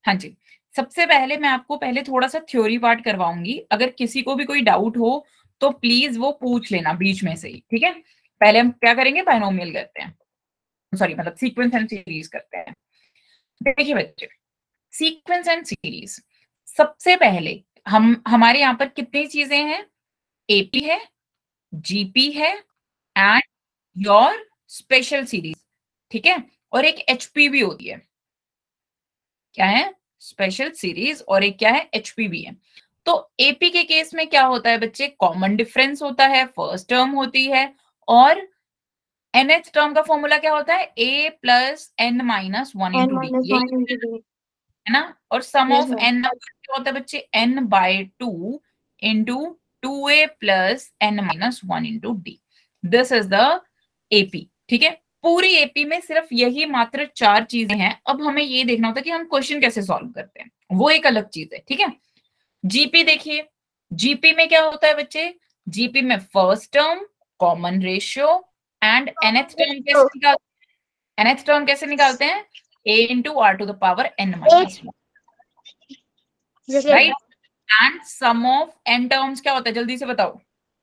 हाँ जी, सबसे पहले मैं आपको पहले थोड़ा सा थ्योरी पार्ट करवाऊंगी। अगर किसी को भी कोई डाउट हो तो प्लीज वो पूछ लेना बीच में से ही, ठीक है। पहले हम क्या करेंगे, बायनोमियल करते हैं, सॉरी मतलब सीक्वेंस एंड सीरीज करते हैं। देखिए बच्चे, सीक्वेंस एंड सीरीज, सबसे पहले हमारे यहाँ पर कितनी चीजें हैं, एपी है, जीपी है एंड योर स्पेशल सीरीज, ठीक है। और एक एचपी भी होती है, क्या है, स्पेशल सीरीज, और एक क्या है, एचपी है। तो एपी के केस में क्या होता है बच्चे, कॉमन डिफरेंस होता है, फर्स्ट टर्म होती है, और nth टर्म का फॉर्मूला क्या होता है, a plus N minus one into D, यही है ना। और सम ऑफ एन नंबर क्या होता है बच्चे, n by 2 into 2a plus N minus one into D, this is the AP, ठीक है। पूरी एपी में सिर्फ यही मात्र 4 चीजें हैं। अब हमें ये देखना होता है कि हम क्वेश्चन कैसे सॉल्व करते हैं, वो एक अलग चीज है, ठीक है। जीपी देखिए, जीपी में क्या होता है बच्चे, जीपी में first term, common ratio and nth term कैसे निकालते हैं, nth टर्म कैसे निकालते हैं, a into are to the power n minus one, right. And sum of n terms क्या होता है, जल्दी से बताओ।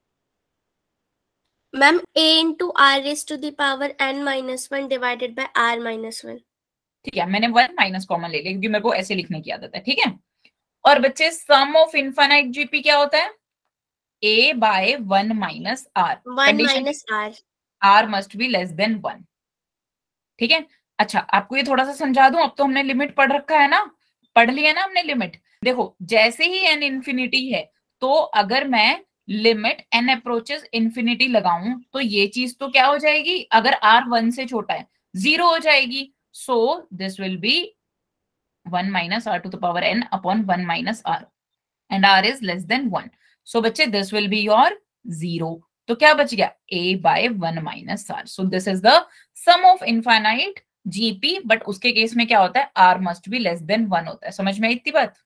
Ma'am a into R raise to the power n minus one divided by r minus one. ठीक है, मैंने one minus common ले लिया क्योंकि मेरे को ऐसे लिखने की आदत है, ठीक है। और बच्चे सम ऑफ इनफाइनाइट जीपी क्या होता है, a by one minus R, one minus r, R must be less than one, ठीक है। अच्छा, आपको ये थोड़ा सा समझा दूं, अब तो हमने लिमिट पढ़ रखा है ना, पढ़ लिया ना हमने लिमिट। देखो जैसे ही n इंफिनिटी है, तो अगर मैं लिमिट n अप्रोचेस इंफिनिटी लगाऊं तो ये चीज तो क्या हो जाएगी, अगर r 1 से छोटा है 0 हो जाएगी। So this will be 1 minus R to the power n upon 1 minus R, and r is less than 1। So बच्चे दिस विल बी योर 0। तो क्या बच गया, a by 1 minus R. So this is the sum of infinite GP, but उसके case में क्या होता है, r must be less than 1 होता है। समझ में आई इतनी बात?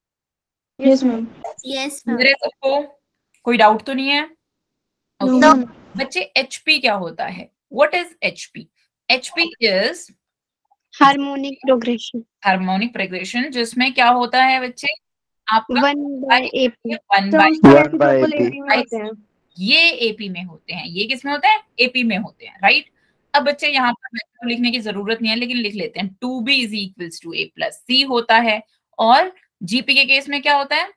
Yes ma'am. यस मेरे सबको कोई डाउट तो नहीं है? नो। बच्चे एचपी क्या होता है, what is HP? HP is harmonic progression. Harmonic progression, जिसमें क्या होता है बच्चे, आपका 1 बाय एपी। 1 तो बाय उसके रेसिप्रोकल एपी में होते हैं। ये एपी में होते हैं, ये किस में होते हैं, एपी में होते हैं, राइट। अब बच्चे यहाँ पर तो लिखने की जरूरत नहीं है, लेकिन लिख लेते हैं, 2b is equals to a plus C होता है। और जीपी के केस में क्या होता है,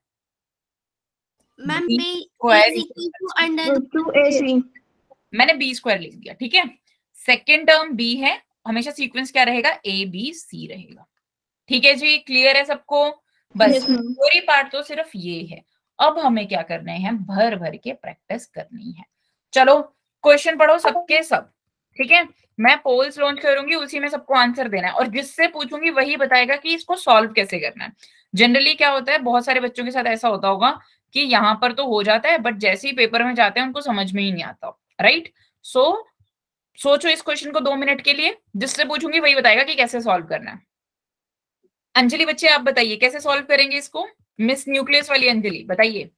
ma'am b p square is equal to under 2ac। मैंने b स्क्वायर लिख दिया, ठीक है। सेकेंड टर्म b है, हमेशा सीक्वेंस क्या रहेगा, a b c रहेगा, ठीक है जी, क्लियर है सबको? बस Yes, ma'am. थ्योरी पार्ट तो सिर्फ ये है। अब हमें क्या करने हैं, भर भर के प्रैक्टिस करनी है। चलो क्वेश्चन पढ़ो सबके सब, ठीक है। मैं पोल्स लॉन्च करूंगी, उसी में सबको आंसर देना है, और जिससे पूछूंगी वही बताएगा कि इसको सॉल्व कैसे करना है। जनरली क्या होता है, बहुत सारे बच्चों के साथ ऐसा होता होगा कि यहाँ पर तो हो जाता है, बट जैसे ही पेपर में जाते हैं उनको समझ में ही नहीं आता, राइट। सो सोचो इस क्वेश्चन को 2 मिनट के लिए, जिससे पूछूंगी वही बताएगा कि कैसे सॉल्व करना है। अंजलि बच्चे आप बताइए कैसे सॉल्व करेंगे इसको, मिस न्यूक्लियस वाली अंजलि बताइए।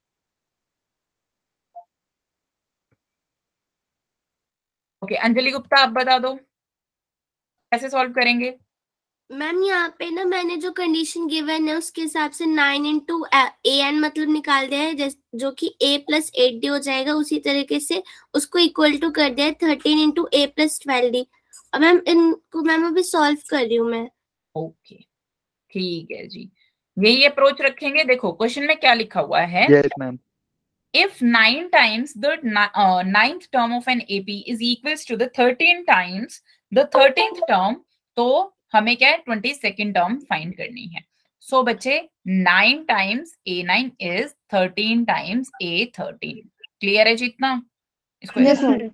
ओके, अंजलि गुप्ता आप बता दो कैसे सॉल्व करेंगे। मैम यहाँ पे ना मैंने जो कंडीशन गिवन है उसके हिसाब से 9 इंटू an मतलब निकाल दिया है, जो कि a प्लस 8d हो जाएगा। उसी तरीके से उसको इक्वल टू कर दिया है 13 इंटू a प्लस 12d। और मैम इनको मैम अभी सॉल्व कर रही हूँ मैं। ओके ठीक है जी, यही अप्रोच रखेंगे। देखो क्वेश्चन में क्या लिखा हुआ है, Yes, ma'am. if 9 times the ninth term of an AP is equals to the 13 times the 13th term, तो हमें क्या है 22nd टर्म फाइंड करनी है। सो बच्चे 9 times a9 is 13 times a13। Clear है जी इतना? इसको Yes, ma'am.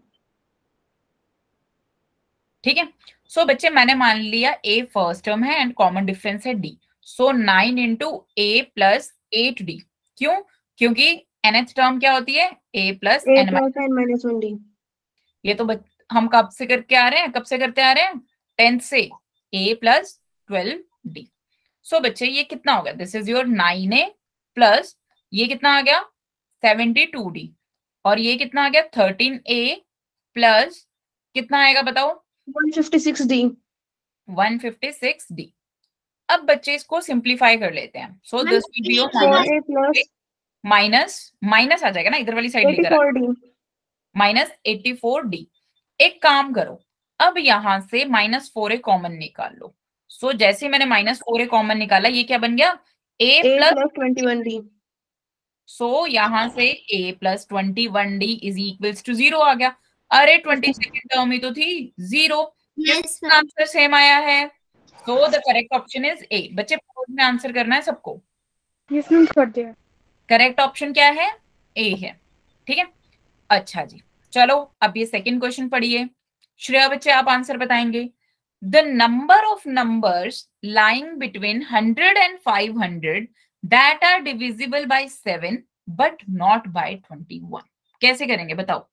ठीक है। सो बच्चे मैंने मान लिया a फर्स्ट टर्म है एंड कॉमन डिफरेंस है d। So 9 into a plus 8d। क्यों? क्योंकि nth टर्म क्या होती है, a plus a n। plus n minus 1d। ये तो हम कब से करके आ रहे हैं, कब से करते आ रहे हैं, 10th से, a प्लस 12d। सो बच्चे ये कितना हो गया, this is your 9a plus ये कितना आ गया 72d, और ये कितना आ गया 13a प्लस कितना आएगा बताओ, 156d। 156d। अब बच्चे इसको सिंप्लीफाई कर लेते हैं. So this will be your 4A plus minus आ जाएगा ना, इधर वाली साइड लेकर 84D. Minus 84D. एक काम करो, अब यहां से -4A कॉमन निकाल लो. सो जैसे मैंने -4A कॉमन निकाला, ये क्या बन गया? A A plus. plus 21D. So यहां से A plus 21D is equals to 0 आ गया. अरे 22nd टर्म ही तो थी 0. Yes, ma'am. आंसर सेम आया है. So the correct option is A. बच्चे में आंसर करना है सबको. Yes, ma'am, कर दिया. करेक्ट ऑप्शन क्या है? A है. ठीक है, अच्छा जी. चलो अब ये सेकंड क्वेश्चन पढ़िए. श्रेया बच्चे आप आंसर बताएंगे. The number of numbers lying between 100 and 500 that are divisible by 7 but not by 21. कैसे करेंगे बताओ.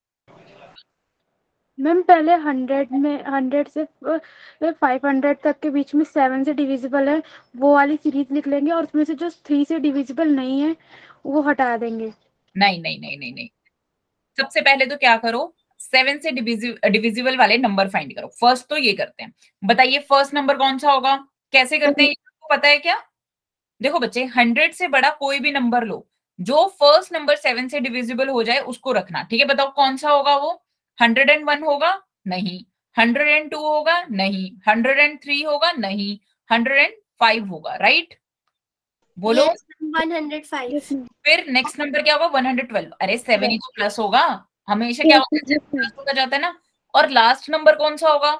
मैम पहले 100 से 500 तक के बीच में 7 से डिविजिबल है वो वाली सीरीज लिख लेंगे और उसमें से जो 3 से डिविजिबल नहीं है वो हटा देंगे. नहीं नहीं नहीं नहीं नहीं. सबसे पहले तो क्या करो, 7 से डिविजिबल वाले नंबर फाइंड करो. फर्स्ट तो ये करते हैं. बताइए फर्स्ट नंबर कौन सा होगा? कैसे करते हैं, आपको पता है क्या? देखो बच्चे, 100 से बड़ा कोई भी नंबर लो, जो फर्स्ट नंबर 7 से डिविजिबल हो जाए उसको रखना. ठीक है, बताओ कौन सा होगा वो? 101 होगा? नहीं. 102 होगा? नहीं. 103 होगा? नहीं. 105 होगा. राइट, बोलो. Yes, 105. फिर नेक्स्ट नंबर क्या होगा? 112. अरे 7 ही तो प्लस होगा हमेशा. क्या होता है? प्लस होता जाता है ना. और लास्ट नंबर कौन सा होगा?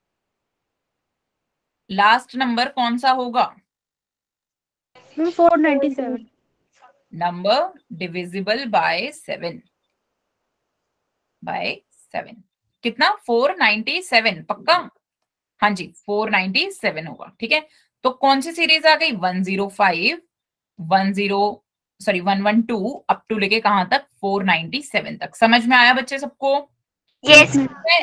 लास्ट नंबर कौन सा होगा? 497. Number divisible by 7. कितना? 497. पक्का? हाँ जी, 497 होगा. ठीक है, तो कौन सी सीरीज आ गई? 105, 112 अप टू लेके कहां तक? 497 तक. समझ में आया बच्चे सबको? Yes.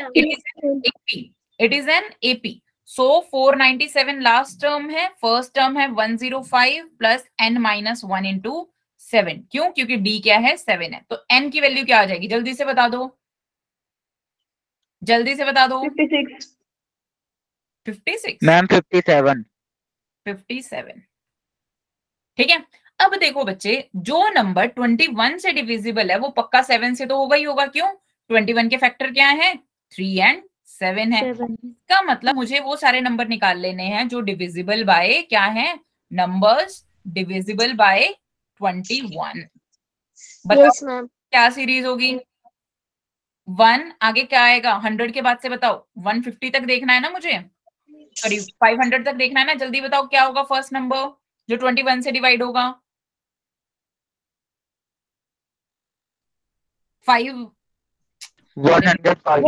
It is an AP. So 497 last term है, फर्स्ट टर्म है 105 प्लस n-1 इंटू 7. क्यों? क्योंकि d क्या है? 7 है. तो n की वैल्यू क्या आ जाएगी? जल्दी से बता दो, जल्दी से बता दो. 56. 56 मैम 57. 57. ठीक है, अब देखो बच्चे, जो नंबर 21 से डिविजिबल है वो पक्का 7 से तो होगा ही होगा. क्यों? 21 के फैक्टर क्या है? 3 and 7 है. इसका मतलब मुझे वो सारे नंबर निकाल लेने हैं जो डिविजिबल बाय क्या है? Numbers divisible by 21. बताओ Yes, ma'am. क्या सीरीज होगी? 1 आगे क्या आएगा? 100 के बाद से बताओ. 150 तक देखना है ना मुझे, सॉरी 500 तक देखना है ना. जल्दी बताओ क्या होगा फर्स्ट नंबर जो 21 से डिवाइड होगा? 5. 105.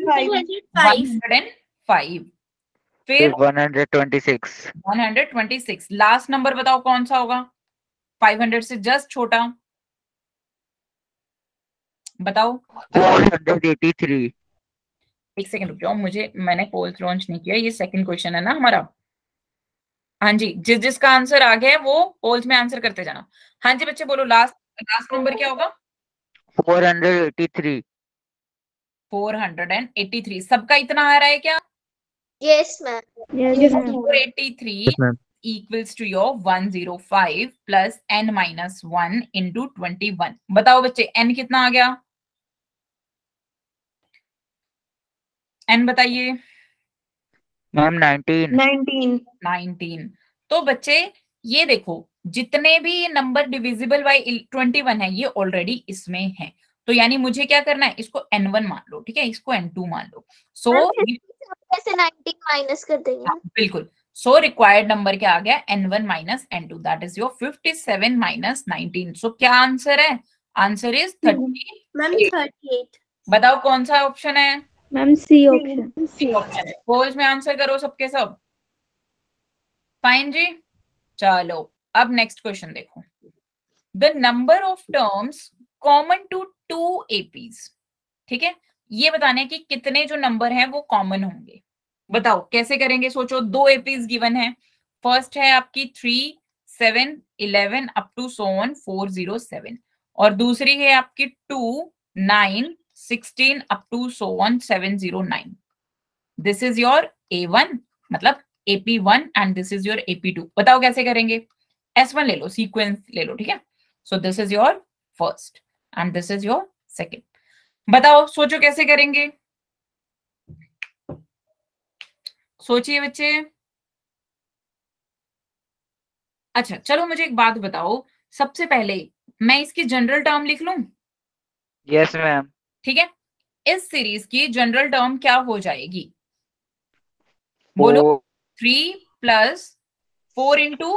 105. फिर 126. 126. लास्ट नंबर बताओ कौन सा होगा? 500 से जस्ट छोटा. बताओ. 483. एक सेकंड रुक जाओ, मैंने पोल्स लॉन्च नहीं किया. ये सेकंड क्वेश्चन है ना हमारा. हाँ जी, जिसका आंसर आ गया है वो पोल्स में आंसर करते जाना. हाँ जी बच्चे बोलो, लास्ट नंबर क्या होगा? 483. 483. सबका इतना आ रहा है क्या? Yes, ma'am. 483 equals to your 105 plus n-1 into 21. बताओ बच्चे n कितना आ गया? n बताइए. मैम 19. तो बच्चे ये देखो, जितने भी नंबर डिविजिबल बाय 21 है ये ऑलरेडी इसमें है. तो यानी मुझे क्या करना है? इसको n1 मान लो. ठीक है, इसको n2 मान लो. सो कैसे 19 माइनस कर देंगे? बिल्कुल. सो रिक्वायर्ड नंबर क्या आ गया? n1 minus n2. That is your 57 minus 19. So क्या आंसर है? Answer is 38. मैम 38. बताओ कौन सा ऑप्शन है? Ma'am C option. C option है. पोल्स में आंसर करो सबके सब. फाइन जी. चलो अब नेक्स्ट क्वेश्चन देखो. The number of terms common to 2 APs. ठीक है, ये बताने हैं कि कितने जो नंबर हैं वो कॉमन होंगे. बताओ कैसे करेंगे? सोचो, 2 APs गिवन है. फर्स्ट है आपकी 3, 7, 11 अप टू सो ऑन 407 और दूसरी है आपकी 2, 9, 16 up to so on 709. This is your A1, मतलब AP1 and this is your AP2। बताओ कैसे करेंगे? S1 ले लो, सीक्वेंस ले लो, ठीक है। So this is your first and this is your second. बताओ, सोचो कैसे करेंगे, सोचिए बच्चे। अच्छा चलो मुझे एक बात बताओ, सबसे पहले मैं इसकी जनरल टर्म लिख लूं? Yes ma'am. ठीक है, इस सीरीज की जनरल टर्म क्या हो जाएगी? बोलो। 3 प्लस 4 इंटू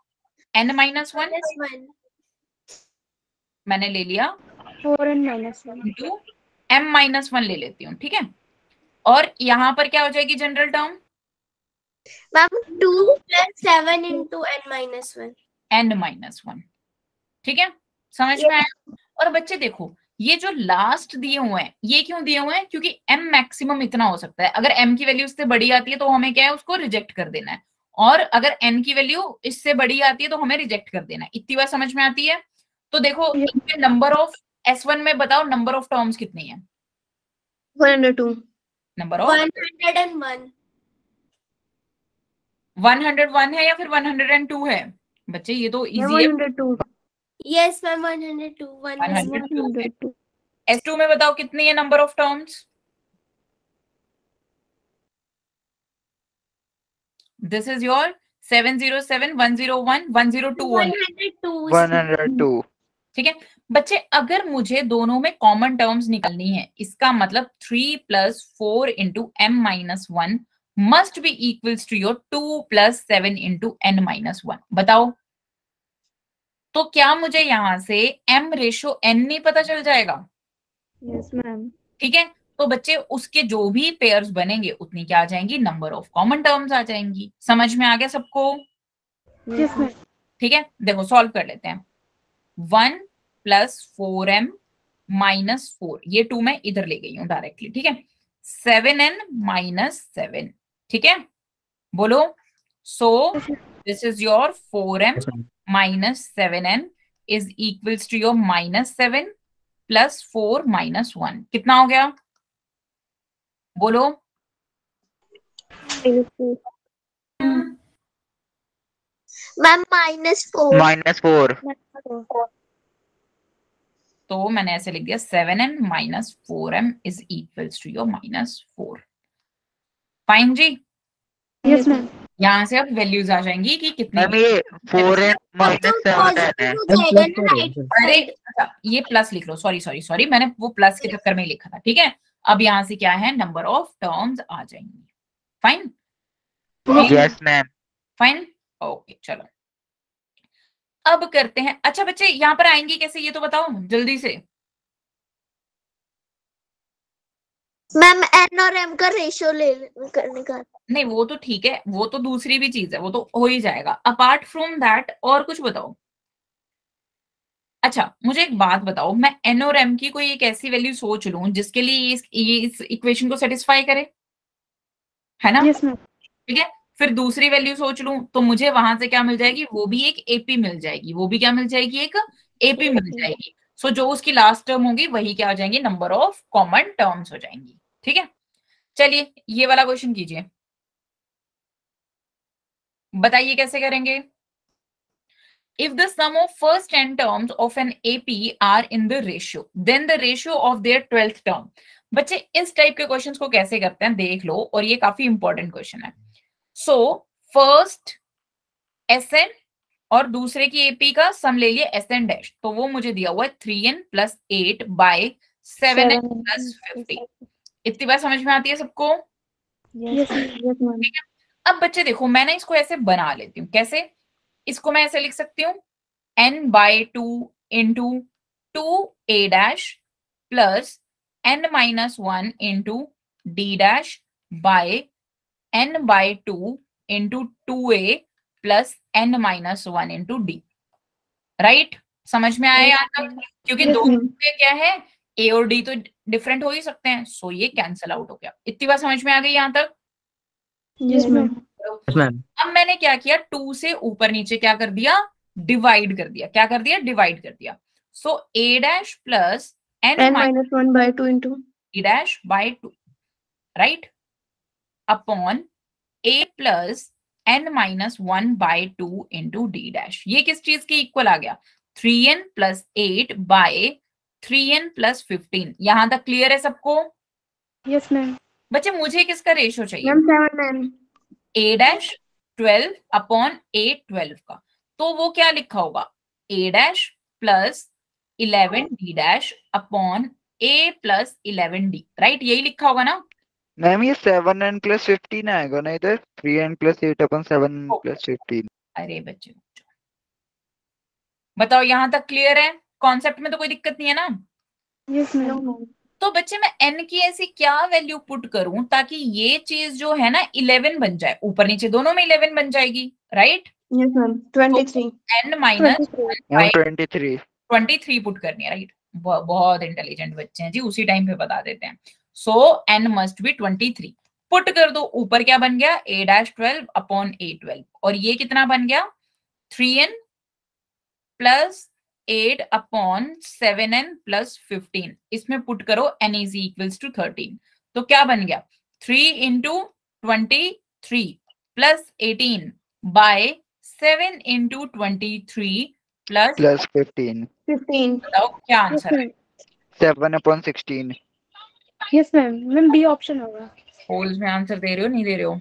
n-1 मैंने ले लिया, 4n-1 इंटू m-1 ले लेती हूँ, ठीक है। और यहाँ पर क्या हो जाएगी general term? Ma'am 2 + 7 into n-1 n-1, ठीक है, समझ में आया? और बच्चे देखो, ये जो लास्ट दिए हुए हैं, ये क्यों दिए हुए हैं? क्योंकि m मैक्सिमम इतना हो सकता है। अगर m की वैल्यू इससे बड़ी आती है तो हमें क्या है, उसको रिजेक्ट कर देना है। और अगर n की वैल्यू इससे बड़ी आती है तो हमें रिजेक्ट कर देना है। इतनी बात समझ में आती है? तो देखो, नंबर ऑफ S1 में बताओ नंबर ऑफ टर्म्स कितनी है? 102. नंबर ऑफ 101 101 है या फिर 102 है? बच्चे ये तो इजी है। 102. यस मैम 102 102 S2 में बताओ कितनी है number of terms? This is your 707, 101, 102 102। ठीक है बच्चे, अगर मुझे दोनों में कॉमन टर्म्स निकालनी है, इसका मतलब 3 + 4 into m-1 must be equals to your 2 + 7 into n-1। बताओ, तो क्या मुझे यहां से m/n नहीं पता चल जाएगा? Yes, ma'am. ठीक है, तो बच्चे उसके जो भी पेयर्स बनेंगे उतनी क्या आ जाएंगी, नंबर ऑफ कॉमन टर्म्स आ जाएंगी। समझ में आ गया सबको? Yes, ma'am. ठीक है, देखो सॉल्व कर लेते हैं। 1 + 4m - 4, ये 2 मैं इधर ले गई हूं डायरेक्टली, ठीक है। 7n - 7, ठीक है, बोलो। So this is your 4m - 7n is equals to your -7 + 4 - 1। कितना हो गया? बोलो। मैम -4 -4। तो मैंने ऐसे लिख दिया 7n - 4m is equals to your -4। Fine जी। Yes, ma'am. यहाँ से अब वैल्यूज आ जाएंगी कि कितनी। मैम ये 4n - 7n है। अरे अच्छा, ये प्लस लिख लो, सॉरी मैंने वो प्लस के चक्कर में ही लिखा था, ठीक है। अब यहाँ से क्या है, नंबर ऑफ टर्म्स आ जाएंगी। Fine yes ma'am. Fine, okay चलो अब करते हैं। अच्छा बच्चे, यहाँ पर आएंगे कैसे ये तो बताओ जल्दी से। मैम n और m का रेशियो करने का। नहीं वो तो ठीक है, वो तो दूसरी भी चीज है, वो तो हो ही जाएगा। अपार्ट फ्रॉम दैट और कुछ बताओ। अच्छा मुझे एक बात बताओ, मैं n और m की कोई एक ऐसी वैल्यू सोच लूं जिसके लिए ये इस इक्वेशन को सेटिस्फाई करे, है ना? Yes, ma'am. ठीक है, फिर दूसरी वैल्यू सोच लूं तो मुझे वहां से क्या मिल जाएगी, वो भी एक एपी मिल जाएगी। वो भी क्या मिल जाएगी, एक एपी मिल जाएगी। सो जो उसकी लास्ट टर्म होगी वही क्या हो जाएंगी, नंबर ऑफ कॉमन टर्म्स हो जाएंगी। ठीक है, चलिए ये वाला क्वेश्चन कीजिए, बताइए कैसे करेंगे। If the sum of first 10 terms of an AP are in the ratio, then the ratio of their 12th term। बच्चे इस टाइप के क्वेश्चंस को कैसे करते हैं देख लो, और ये काफी इंपॉर्टेंट क्वेश्चन है। सो फर्स्ट SN और दूसरे की AP का सम ले लिया SN डैश, तो वो मुझे दिया हुआ है 3n + 8 / 7n + 50। इतनी बात समझ में आती है सबको? Yes, ma'am. ठीक है, अब बच्चे देखो मैंने इसको ऐसे बना लेती हूँ। कैसे? इसको मैं ऐसे लिख सकती हूँ n/2 into 2a dash plus n-1 into d dash by n/2 into 2a plus n-1 into d। Right, समझ में आया यहाँ तक? क्योंकि Yes, दोनों ma'am. में क्या है, a और d तो डिफरेंट हो ही सकते हैं, सो ये कैंसल आउट हो गया। इतनी बात समझ में आ गई यहाँ तक? Yes, ma'am. अब मैंने क्या किया, 2 से ऊपर नीचे क्या कर दिया, डिवाइड कर दिया। क्या कर दिया, डिवाइड कर दिया। So a dash plus n n - 1/2 into d dash by 2 right upon a plus n-1/2 into D dash. ये किस चीज के इक्वल आ गया? 3n + 8 bye 3n + 15। यहां तक क्लियर है सबको? Yes ma'am. बच्चे मुझे किसका रेशियो चाहिए? Ma'am 7 ma'am. a dash 12 upon a 12 का। तो वो क्या लिखा होगा? a dash + 11 d dash upon a + 11 d, right? यही लिखा होगा ना? मैम ये 7n + 15 आएगा ना इधर, 3n + 8 अपन 7n + 15। अरे बच्चे बताओ यहां तक क्लियर है? कॉन्सेप्ट में तो कोई दिक्कत नहीं है ना? Yes ma'am. तो बच्चे मैं n की ऐसी क्या वैल्यू पुट करूं ताकि ये चीज जो है ना 11 बन जाए? ऊपर नीचे दोनों में 11 बन जाएगी, right? Yes ma'am 23। n minus 23 23 put करनी है, राइट? बहुत इंटेलिजेंट बच्चे हैं जी, उसी टाइम पे बता देते हैं। So n must be 23। Put कर दो, ऊपर क्या बन गया? a डैश 12 अपॉन a 12, और ये कितना बन गया? 3n + 8 upon 7n + 15। इसमें पुट करो n = 13। तो क्या बन गया? 3 × 23 + 18 बाय 7 × 23 + 15। बताओ क्या आंसर है? 7/16। Yes ma'am. Ma'am B option होगा। होल्स में आंसर दे रहे हो नहीं दे रहे हो?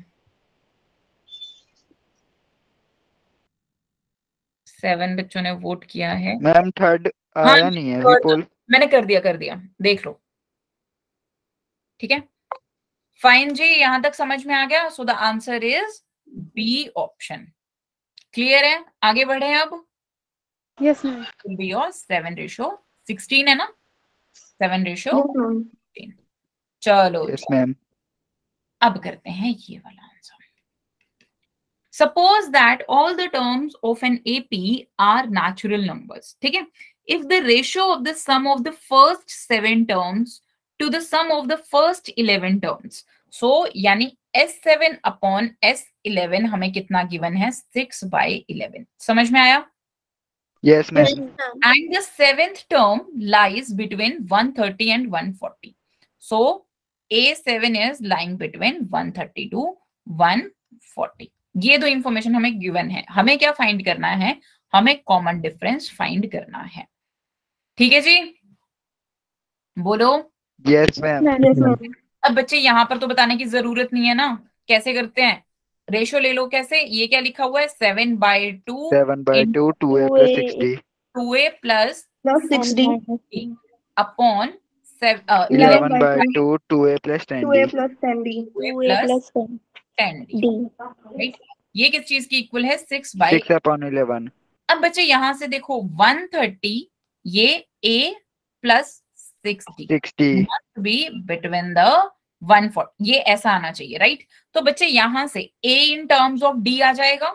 7 बच्चों ने वोट किया है। मैम थर्ड हाँ आया नहीं है अभी पोल। मैंने कर दिया, देख लो, ठीक है? फाइन जी, यहां तक समझ में आ गया? So the answer is B option. Clear है? आगे बढ़े अब। Yes ma'am. बी और 7:16 है ना? 7:16। Yes ma'am. चलो यस मैम। अब करते हैं ये वाला answer. Suppose that all the terms of an AP are natural numbers. ठीक है? If the ratio of the sum of the first 7 terms to the sum of the first 11 terms, so यानी S7 upon S11 हमें कितना given है? 6/11। समझ में आया? Yes ma'am. And the 7th term lies between 130 and 140. So A7 is lying between 130 to 140. ये दो information हमें गिवन है। हमें क्या फाइंड करना है? हमें कॉमन डिफरेंस फाइंड करना है। ठीक है जी, बोलो। Yes ma'am. अब बच्चे यहाँ पर तो बताने की जरूरत नहीं है ना, कैसे करते हैं? रेशियो ले लो। कैसे? ये क्या लिखा हुआ है? 7/2 7/2 2a + 60 2a + +60 upon 11/2 2a + 10d 2a + 10d 2a + 10d, right? ये किस चीज की इक्वल है? 6/11। 6/11। अब बच्चे यहां से देखो 130, ये a + 60 must be between the 140। ये ऐसा आना चाहिए, राइट? तो बच्चे यहां से a in terms of d आ जाएगा।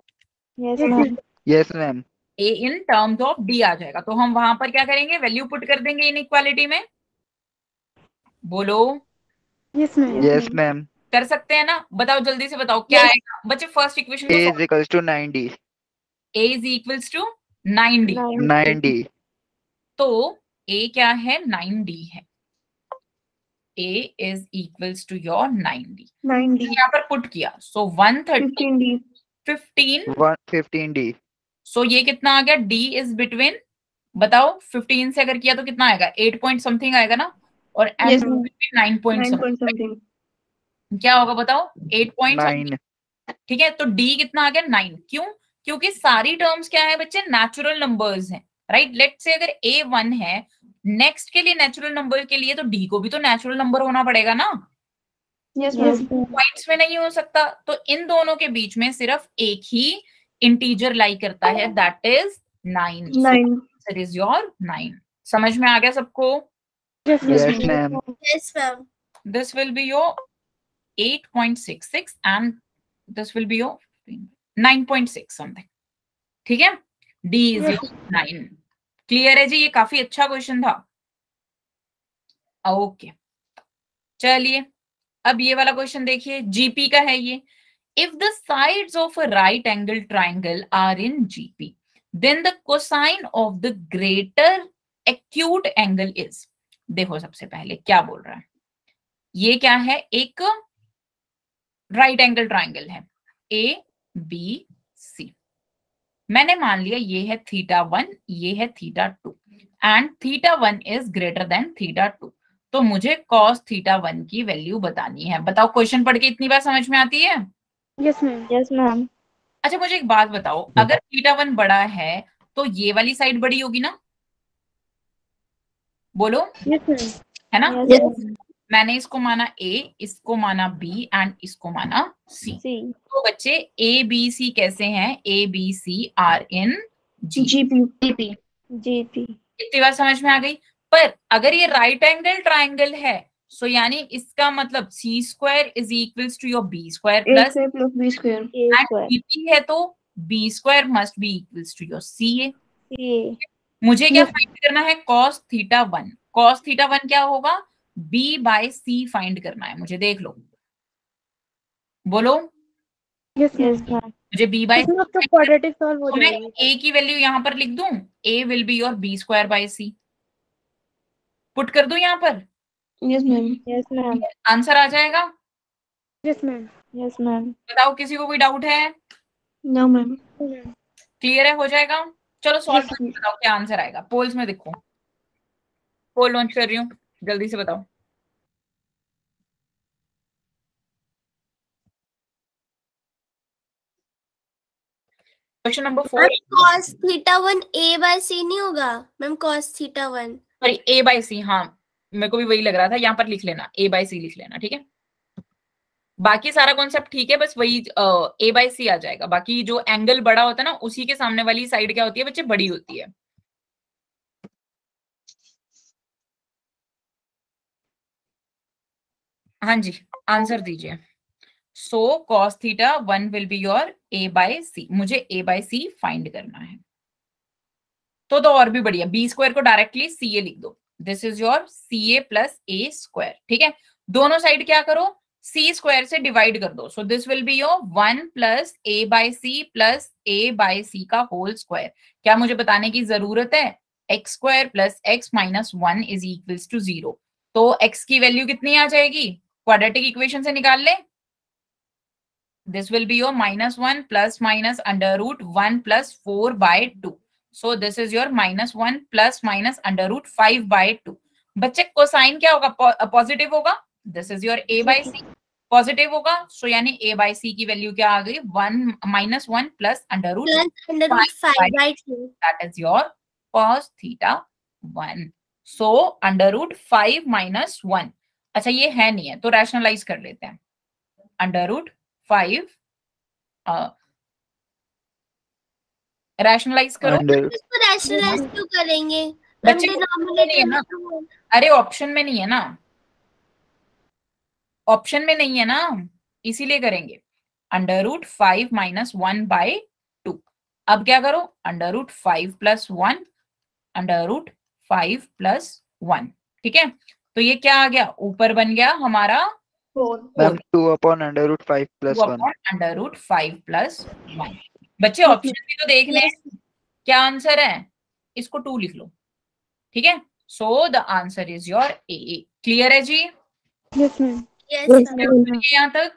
Yes ma'am. a in terms of d आ जाएगा। तो हम वहां पर क्या करेंगे? वैल्यू पुट कर देंगे इनइक्वालिटी में। बोलो। Yes ma'am. Yes ma'am. कर सकते हैं ना? बताओ जल्दी से बताओ क्या आएगा बच्चे? First equation a = 9d। a = 9d। 9d। तो a क्या है? 9d है। a = your 9d। यहाँ पर पुट किया, सो 130 15d। सो ये कितना आ गया? d इज बिटवीन, बताओ 15 से अगर किया तो कितना आएगा? 8 पॉइंट समथिंग आएगा ना? और Yes, 9 point 9 point something something। क्या होगा बताओ? 8 पॉइंट 9। ठीक है, तो d कितना आ गया? 9। क्यों? क्योंकि सारी टर्म्स क्या है बच्चे? नेचुरल नंबर्स हैं, राइट? लेट्स से अगर a 1 है, नेक्स्ट के लिए नेचुरल नंबर के लिए तो d को भी तो नेचुरल नंबर होना पड़ेगा ना? Yes, ma'am। पॉइंट्स में नहीं हो सकता। तो इन दोनों के बीच में सिर्फ एक ही इंटीजर लाई करता है, that is 9। 9। It is your 9। समझ में आ गया सबको? Yes ma'am. Yes, ma'am। This will be your 8.66 and this will be your 9.6 something. ठीक है, d इज 9। क्लियर है जी? ये काफी अच्छा क्वेश्चन था। ओके, चलिए अब ये वाला क्वेश्चन देखिए, जीपी का है ये। If the sides of a right angle triangle are in GP, then the cosine of the greater acute angle is. देखो सबसे पहले क्या बोल रहा है, ये क्या है? एक राइट एंगल ट्राइंगल है, ए बी सी। मैंने मान लिया ये है θ1, ये है θ2 एंड θ1 इज ग्रेटर देन θ2, तो मुझे cos θ1 की वैल्यू बतानी है। बताओ क्वेश्चन पढ़ के इतनी बार समझ में आती है? Yes ma'am. Yes ma'am. अच्छा मुझे एक बात बताओ, अगर θ1 बड़ा है तो ये वाली साइड बड़ी होगी ना? बोलो, यस मैम। है ना? यस मैंने इसको माना A, इसको माना B एंड इसको माना C। सी तो बच्चे A B C कैसे हैं? A B C are in G। GP GP. इतनी बात समझ में आ गई? पर अगर ये राइट एंगल ट्राइंगल है सो यानी इसका मतलब C square is equals to your B square A plus square plus B square A and square BP है तो B square must be equals to your CA। सी। मुझे क्या फाइंड करना है? cos θ1। cos θ1 क्या होगा? B बाय C फाइंड करना है मुझे। देख लो, बोलो, यस यस मैम। मैम। मुझे B बाय इसमें तो क्वाड्रेटिक सॉल्व हो तो मैं जाएगी। A की वैल्यू यहाँ पर लिख दूं, A will be your B square by C। Put कर दूं यहाँ पर, yes ma'am. Yes ma'am. Answer आ जाएगा। Yes ma'am. Yes ma'am. बताओ किसी को कोई डाउट है? No ma'am. क्लियर है? हो जाएगा। चलो सॉल्व Yes, करके बताओ क्या आंसर आएगा। पोल्स में देखो, पोल लॉन्च कर रही हूँ, जल्दी से बताओ। Question number 4। cos θ1 A by C नहीं होगा ma'am? cos θ1 sorry A by C, हाँ मेरे को भी वही लग रहा था। यहाँ पर लिख लेना, A बाय C लिख लेना, ठीक है? बाकी सारा कॉन्सेप्ट ठीक है, बस वही A बाय C आ जाएगा। बाकी जो एंगल बड़ा होता है ना, उसी के सामने वाली साइड क्या होती है बच्चे? बड़ी होती है। हाँ जी, आंसर दीजिए। So cos θ1 will be your A by C। मुझे A बाय C फाइंड करना है। तो और भी बढ़िया, B स्क्वायर को डायरेक्टली CA लिख दो। This is your CA plus A square, ठीक है? दोनों साइड क्या करो? C स्क्वायर से डिवाइड कर दो। So this will be your 1 plus A by C plus A by C का होल स्क्वायर। क्या मुझे बताने की जरूरत है? x square plus x minus 1 is equals to 0। तो x की वैल्यू कितनी आ जाएगी? क्वाड्रेटिक इक्वेशन से निकाल ले। This will be your -1 plus minus under root 1 plus 4 by 2. So this is your -1 plus minus under root 5 by 2. बच्चे कोसाइन क्या होगा? पॉजिटिव होगा। This is your A by C। Positive होगा, सो यानी A by C की value क्या आ गई? 1 plus under root 5 by 2 that is your cos θ1। So under root 5 minus 1। अच्छा ये है नहीं है तो रैशनलाइज कर लेते हैं। अंडर रूट 5 रैशनलाइज करो। इसको रैशनलाइज क्यों करेंगे? बच्चे को नहीं है ना, अरे ऑप्शन में नहीं है ना, ऑप्शन में नहीं है ना, इसीलिए करेंगे। Under root 5 minus 1 by 2। अब क्या करो? Under root 5 plus 1, under root 5 plus 1, ठीक है? तो ये क्या आ गया? ऊपर बन गया हमारा 4 2 upon under root 5 plus 1 under root 5 plus 1। बच्चे ऑप्शन भी तो देख लें क्या आंसर है। इसको 2 लिख लो, ठीक है? So the answer is your A. Clear है जी? Yes ma'am. यहाँ तक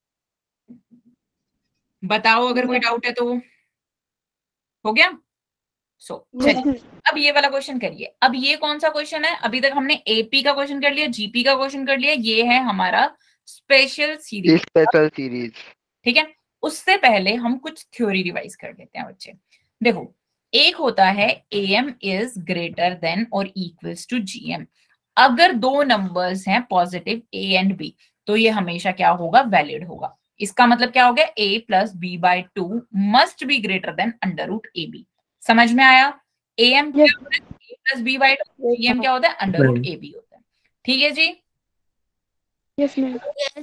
बताओ अगर कोई डाउट है तो। हो गया? सो चलिए अब ये वाला क्वेश्चन करिए। अब ये कौन सा क्वेश्चन है? अभी तक हमने एपी का क्वेश्चन कर लिया, जीपी का क्वेश्चन कर लिया, ये है हमारा स्पेशल सीरीज, ठीक है? उससे पहले हम कुछ थ्योरी रिवाइज कर लेते हैं बच्चे। देखो, एक होता है AM इज ग्रेटर देन और इक्वल्स टू GM। अगर दो नंबर्स हैं पॉजिटिव A एंड B तो ये हमेशा क्या होगा? वैलिड होगा। इसका मतलब क्या हो गया? A plus B by 2 must be greater than under root AB। समझ में आया? AM क्या होता है? A plus B by 2, GM क्या होता है? अंडर रूट AB होता है। ठीक है जी? Yes ma'am.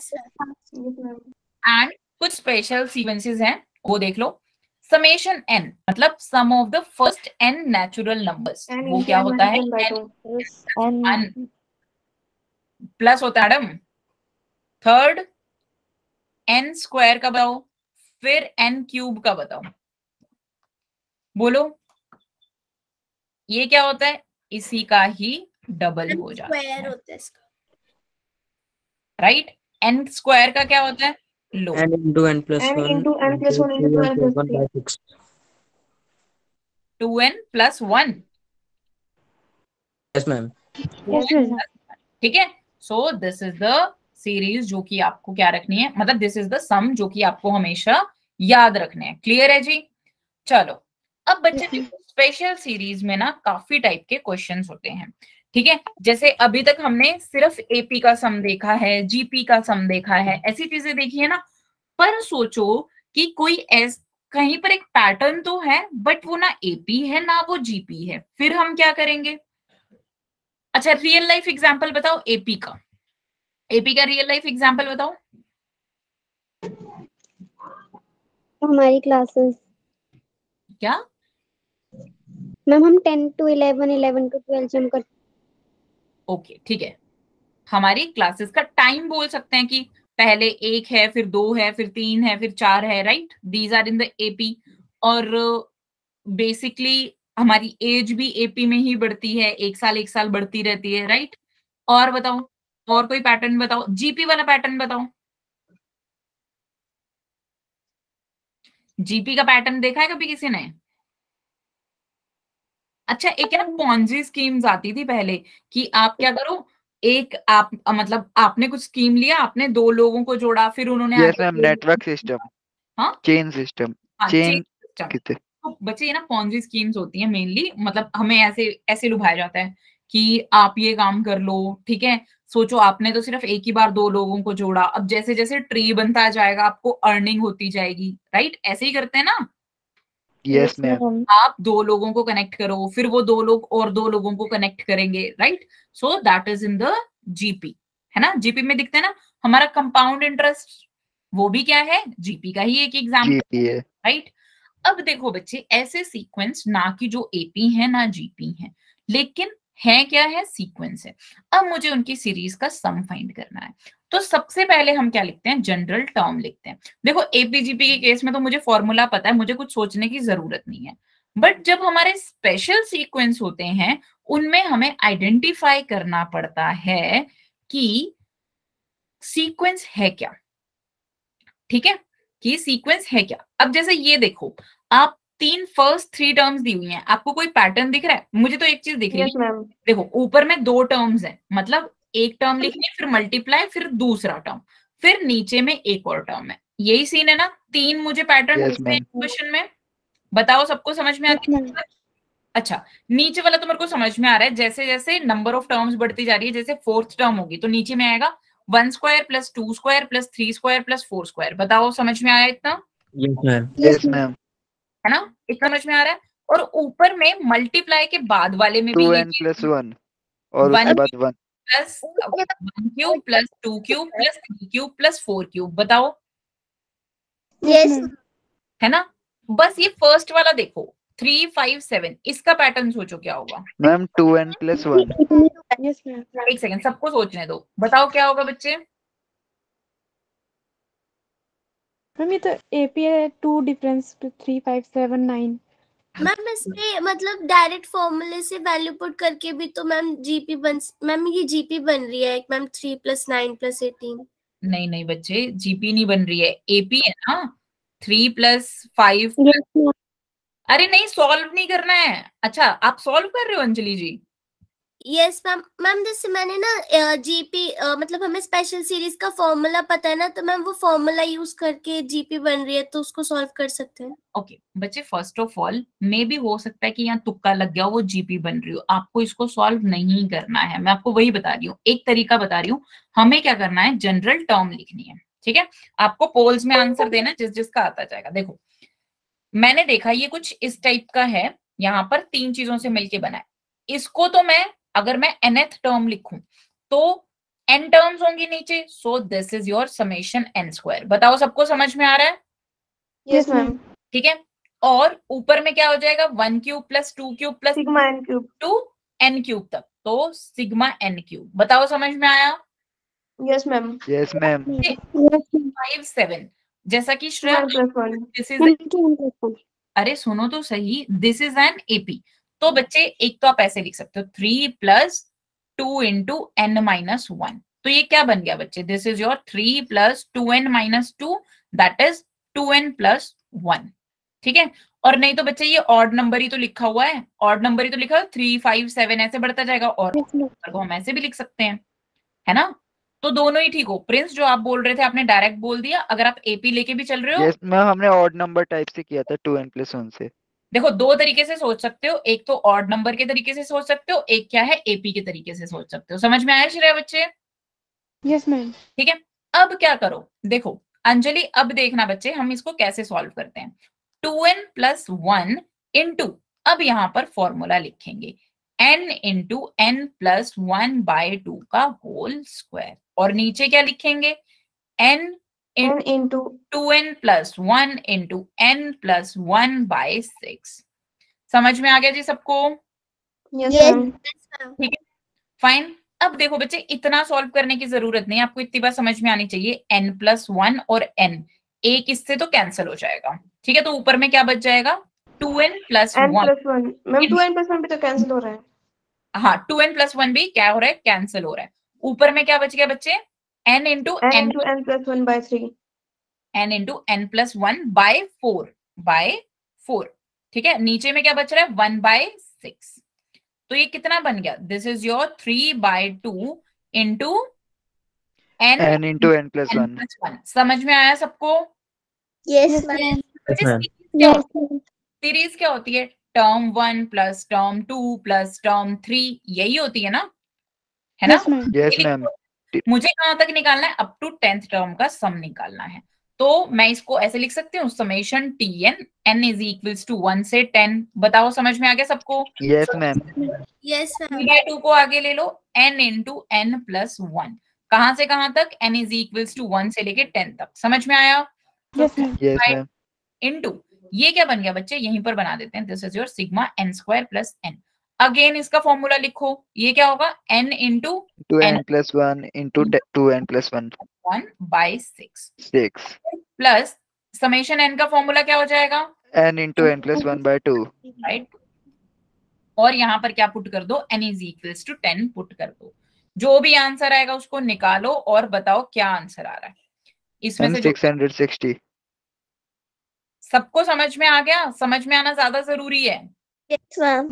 एंड कुछ स्पेशल सीक्वेंसेस हैं, वो देख लो। समेशन n मतलब sum of the first n natural numbers, वो क्या होता है? n प्लस होता है मैडम। थर्ड n स्क्वायर का बताओ, फिर n क्यूब का बताओ। बोलो, ये क्या होता है? इसी का ही डबल हो जाता है, स्क्वायर होता है इसका। राइट? n स्क्वायर का क्या होता है? लो n into n plus n 1 into n plus 1 into 2n plus 3. by 6. 2n plus 1. Yes, ma'am. Yes, ma'am. ठीक है, so this is the series जो कि आपको क्या रखनी है, मतलब दिस इज द सम जो कि आपको हमेशा याद रखने हैं। क्लियर है जी? चलो अब बच्चे देखो, स्पेशल सीरीज में ना काफी टाइप के क्वेश्चंस होते हैं। ठीक है, जैसे अभी तक हमने सिर्फ एपी का सम देखा है, जीपी का सम देखा है, ऐसी चीजें देखी है ना। पर सोचो कि कोई कहीं पर एक पैटर्न तो है बट वो ना एपी है ना वो जीपी है, फिर हम क्या करेंगे? अच्छा, रियल लाइफ एग्जांपल बताओ एपी का। एपी का रियल लाइफ एग्जांपल बताओ। हमारी क्लासेस क्या? मैम हम 10 to 11, 11 to 12 जम कर। ओके ठीक है, हमारी क्लासेस का टाइम बोल सकते हैं कि पहले 1 है, फिर 2 है, फिर 3 है, फिर 4 है, right? These are in the AP. और बेसिकली हमारी एज भी एपी में ही बढ़ती है, 1 साल बढ़ती रहती है, राइट? और बताओ, और कोई पैटर्न बताओ, जीपी वाला पैटर्न बताओ। जीपी का पैटर्न देखा है कभी किसी ने? अच्छा, एक है ना पॉन्जी स्कीम्स आती थी पहले कि आप क्या करो, एक आप मतलब आपने कुछ स्कीम लिया, आपने 2 लोगों को जोड़ा, फिर उन्होंने यस मैम, नेटवर्क सिस्टम, हाँ चेन सिस्टम, चेन कितने। तो बच्चे ये ना पॉन्जी स्कीम्स होती है मेनली, मतलब हमें ऐसे लुभाया जाता है कि आप ये काम कर लो। ठीक है, सोचो आपने तो सिर्फ एक ही बार 2 लोगों को जोड़ा, अब जैसे जैसे ट्री बनता जाएगा आपको अर्निंग होती जाएगी, राइट? ऐसे ही करते हैं ना। यस मैम, आप 2 लोगों को कनेक्ट करो, फिर वो 2 लोग और 2 लोगों को कनेक्ट करेंगे, right? So that is in the GP, है ना? जीपी में दिखते हैं ना हमारा कंपाउंड इंटरेस्ट, वो भी क्या है? जीपी का ही एक एग्जाम्पल, जीपी है, राइट? अब देखो बच्चे, ऐसे सीक्वेंस ना कि जो एपी है ना जीपी है, लेकिन है क्या है? सीक्वेंस है। अब मुझे उनकी सीरीज का सम फाइंड करना है, तो सबसे पहले हम क्या लिखते हैं? जनरल टर्म लिखते हैं। देखो एपीजीपी के केस में तो मुझे फॉर्मूला पता है, मुझे कुछ सोचने की जरूरत नहीं है। बट जब हमारे स्पेशल सीक्वेंस होते हैं, उनमें हमें आइडेंटिफाई करना पड़ता है कि सीक्वेंस है क्या। ठीक है, कि सीक्वेंस है क्या। अब जैसे ये देखो, आप फर्स्ट 3 टर्म्स दी हुई हैं, आपको कोई पैटर्न दिख रहा है? मुझे तो एक चीज दिख रही है। Yes ma'am. देखो ऊपर में 2 टर्म्स हैं, मतलब एक टर्म लिखनी है, फिर मल्टीप्लाई, फिर दूसरा टर्म, फिर नीचे में एक और टर्म है। यही सीन है ना? 3 मुझे पैटर्न Yes, दिखते हैं ma'am. क्वेश्चन में। बताओ सबको समझ में आती है? अच्छा, नीचे वाला तो मेरे को समझ में आ रहा है। जैसे जैसे नंबर ऑफ टर्म्स बढ़ती जा रही है, जैसे 4th टर्म होगी तो नीचे में आएगा 1 square plus 2 square plus 3 square plus 4 square. बताओ समझ में आया इतना? Yes, ma'am. Yes, ma'am. है ना? इतना समझ में आ रहा है। और ऊपर में मल्टीप्लाई के बाद वाले में भी 2n plus 1 और उसके बाद 1 plus 1 cube plus 2 cube plus 3 cube plus 4 cube. बताओ, यस है ना? बस ये फर्स्ट वाला देखो 3 5 7, इसका पैटर्न सोचो क्या होगा। Ma'am 2n plus 1 yes ma'am. एक सेकंड, सबको सोचने दो, बताओ क्या होगा बच्चे। मैम ये तो एपी है 2 डिफरेंस 3 5 7 9। मैम इसमें मतलब डायरेक्ट फॉर्मूले से वैल्यू पुट करके भी तो मैम जीपी मैम ये जीपी बन रही है मैम 3 + 9 + 18। नहीं नहीं बच्चे, जीपी नहीं बन रही है, एपी है ना। 3 + 5 अरे नहीं, सॉल्व नहीं करना है। अच्छा, आप सॉल्व कर रहे हो Anjali ji? Yes ma'am. Ma'am जैसे मैंने ना जीपी मतलब हमें स्पेशल सीरीज का फॉर्मूला पता है ना, तो मैम वो फॉर्मूला यूज करके जीपी बन रही है तो उसको सॉल्व कर सकते हैं। ओके बच्चे, फर्स्ट ऑफ ऑल मे भी हो सकता है कि यहाँ तुक्का लग गया, वो जीपी बन रही हो। आपको इसको सॉल्व नहीं करना है, मैं आपको वही बता रही हूँ, एक तरीका बता रही हूँ। हमें क्या करना है? जनरल टर्म लिखनी है। ठीक है, आपको पोल्स में आंसर देना, जिस जिसका आता जाएगा। देखो मैंने देखा ये कुछ इस टाइप का है, यहाँ पर 3 चीजों से मिलके बना है। इसको तो मैं, अगर मैं nth टर्म लिखूं तो n टर्म्स होंगी नीचे, so this is your summation n²। बताओ सबको समझ में आ रहा है? Yes ma'am. ठीक है, और ऊपर में क्या हो जाएगा? 1 cube plus 2 cube plus sigma n cube to n cube तक, तो सिग्मा n क्यूब। बताओ समझ में आया? Yes ma'am. Yes, ma'am. 5 7, जैसा कि श्रेया, 2n + 1 दिस इज, अरे सुनो तो सही, दिस इज एन एपी। तो बच्चे एक तो आप ऐसे लिख सकते हो 3 + 2 × n - 1, तो ये क्या बन गया बच्चे, this is your 3 + 2n - 2 that is 2n + 1, ठीक है। और नहीं तो बच्चे ये ऑड नंबर ही तो लिखा हुआ है, ऑड नंबर ही तो लिखा है, 3 5 7 ऐसे बढ़ता जाएगा, और नंबर को हम ऐसे भी लिख सकते हैं, है ना। तो दोनों ही ठीक हो। प्रिंस जो आप बोल रहे थे आपने डायरेक्ट बोल दिया, अगर आप एपी लेके भी चल रहे हो, यस मैम, हमने ऑड नंबर टाइप से किया था 2n + 1 से। देखो दो तरीके से सोच सकते हो, एक तो ऑड नंबर के तरीके से सोच सकते हो, एक क्या है एपी के तरीके से सोच सकते हो। समझ में आया श्रेया बच्चे? Yes ma'am. ठीक है। अब क्या करो, देखो अंजलि, अब देखना बच्चे हम इसको कैसे सॉल्व करते हैं। 2n + 1 इंटू, अब यहां पर फॉर्मूला लिखेंगे n इंटू n + 1/2 का होल स्क्वायर, और नीचे क्या लिखेंगे, n into 2n + 1 into n + 1/6। समझ में आ गया जी सबको? ठीक है, फाइन। अब देखो बच्चे, इतना सॉल्व करने की जरूरत नहीं, आपको इतनी बात समझ में आनी चाहिए, n + 1 और n एक इससे तो कैंसिल हो जाएगा, ठीक है। तो ऊपर में क्या बच जाएगा, 2n + 1। मैम 2n + 1 भी तो कैंसिल हो रहा है। हाँ, 2n + 1 भी क्या हो रहा है, कैंसिल हो रहा है। ऊपर में क्या बच गया बच्चे, n into n + 1/3, n into n + 1/4 ठीक है। नीचे में क्या बच रहा है, 1/6। तो ये कितना बन गया, this is your 3/2 into n into n + 1। +1। समझ में आया सबको? Yes ma'am. सीरीज क्या होती है, टर्म 1 + टर्म 2 + टर्म 3, यही होती है ना, है ना। Yes ma'am. Yes ma'am. मुझे कहां तक निकालना है, अप टू 10th टर्म का सम निकालना है। तो मैं इसको ऐसे लिख सकती हूँ, समेशन tn n = 1 से 10। बताओ समझ में आ गया सबको? Yes ma'am. Yes ma'am. 3/2 को आगे ले लो, n इंटू n + 1। कहां से कहां तक, n = 1 से लेके 10 तक। समझ में आया? Yes ma'am. Yes ma'am. Into ये क्या बन गया बच्चे, यहीं पर बना देते हैं, this is your sigma n² + n। Again इसका फॉर्मूला लिखो, ये क्या होगा, n into 2n + 1 into 2n + 1 1/6 6 plus summation n का फॉर्मूला क्या हो जाएगा, n इंटू n + 1/2। राइट। और यहाँ पर क्या पुट कर दो, n = 10 पुट कर दो। जो भी आंसर आएगा उसको निकालो और बताओ क्या आंसर आ रहा है इसमें से। 660। सबको समझ में आ गया? समझ में आना ज्यादा जरूरी है यस मैम।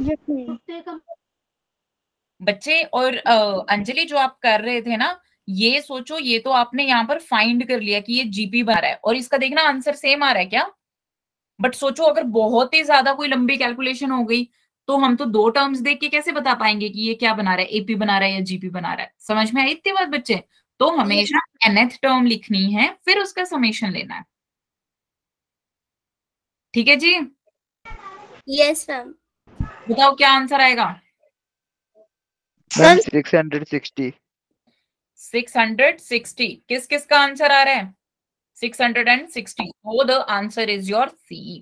बच्चे। और अंजलि जो आप कर रहे थे ना, ये सोचो, ये तो आपने यहाँ पर फाइंड कर लिया कि ये जीपी बन रहा है, और इसका देखना आंसर सेम आ रहा है क्या। बट सोचो अगर बहुत ही ज्यादा कोई लंबी कैलकुलेशन हो गई, तो हम तो 2 टर्म्स देख के कैसे बता पाएंगे कि ये क्या बना रहा है, एपी बना रहा है या जीपी बना रहा है। समझ में आई इतनी बात बच्चे? तो हमेशा nth टर्म लिखनी है, फिर उसका समेशन लेना है, ठीक है जी। Yes ma'am. बताओ क्या आंसर आएगा। मैम 660। 660 किस किस का आंसर आ रहा है, 660। so the answer is your C।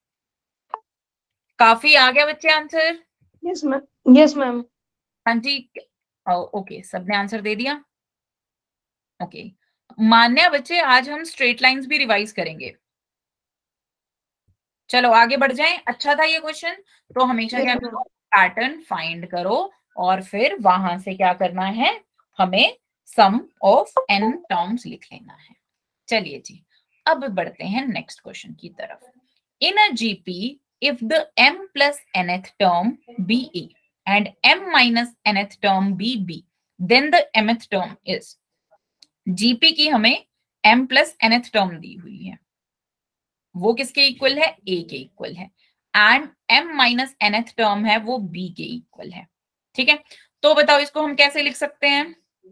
काफी आ गया बच्चे answer? Yes ma'am. Yes ma'am. हाँ जी, ओके, सबने आंसर दे दिया। ओके, मान्या बच्चे, आज हम स्ट्रेट लाइंस भी रिवाइज करेंगे। चलो आगे बढ़ जाएं। अच्छा था ये क्वेश्चन। तो हमेशा क्या करो, पैटर्न फाइंड करो और फिर वहां से क्या करना है, हमें सम ऑफ n टर्म्स लिख लेना है। चलिए जी, अब बढ़ते हैं नेक्स्ट क्वेश्चन की तरफ। In a GP, if the m plus nth term be a and m minus nth term be b, then the mth term is। GP की हमें m plus nth term दी हुई है, वो किसके इक्वल है, a के इक्वल है, and m minus nth term है वो b के इक्वल है, ठीक है। तो बताओ इसको हम कैसे लिख सकते हैं,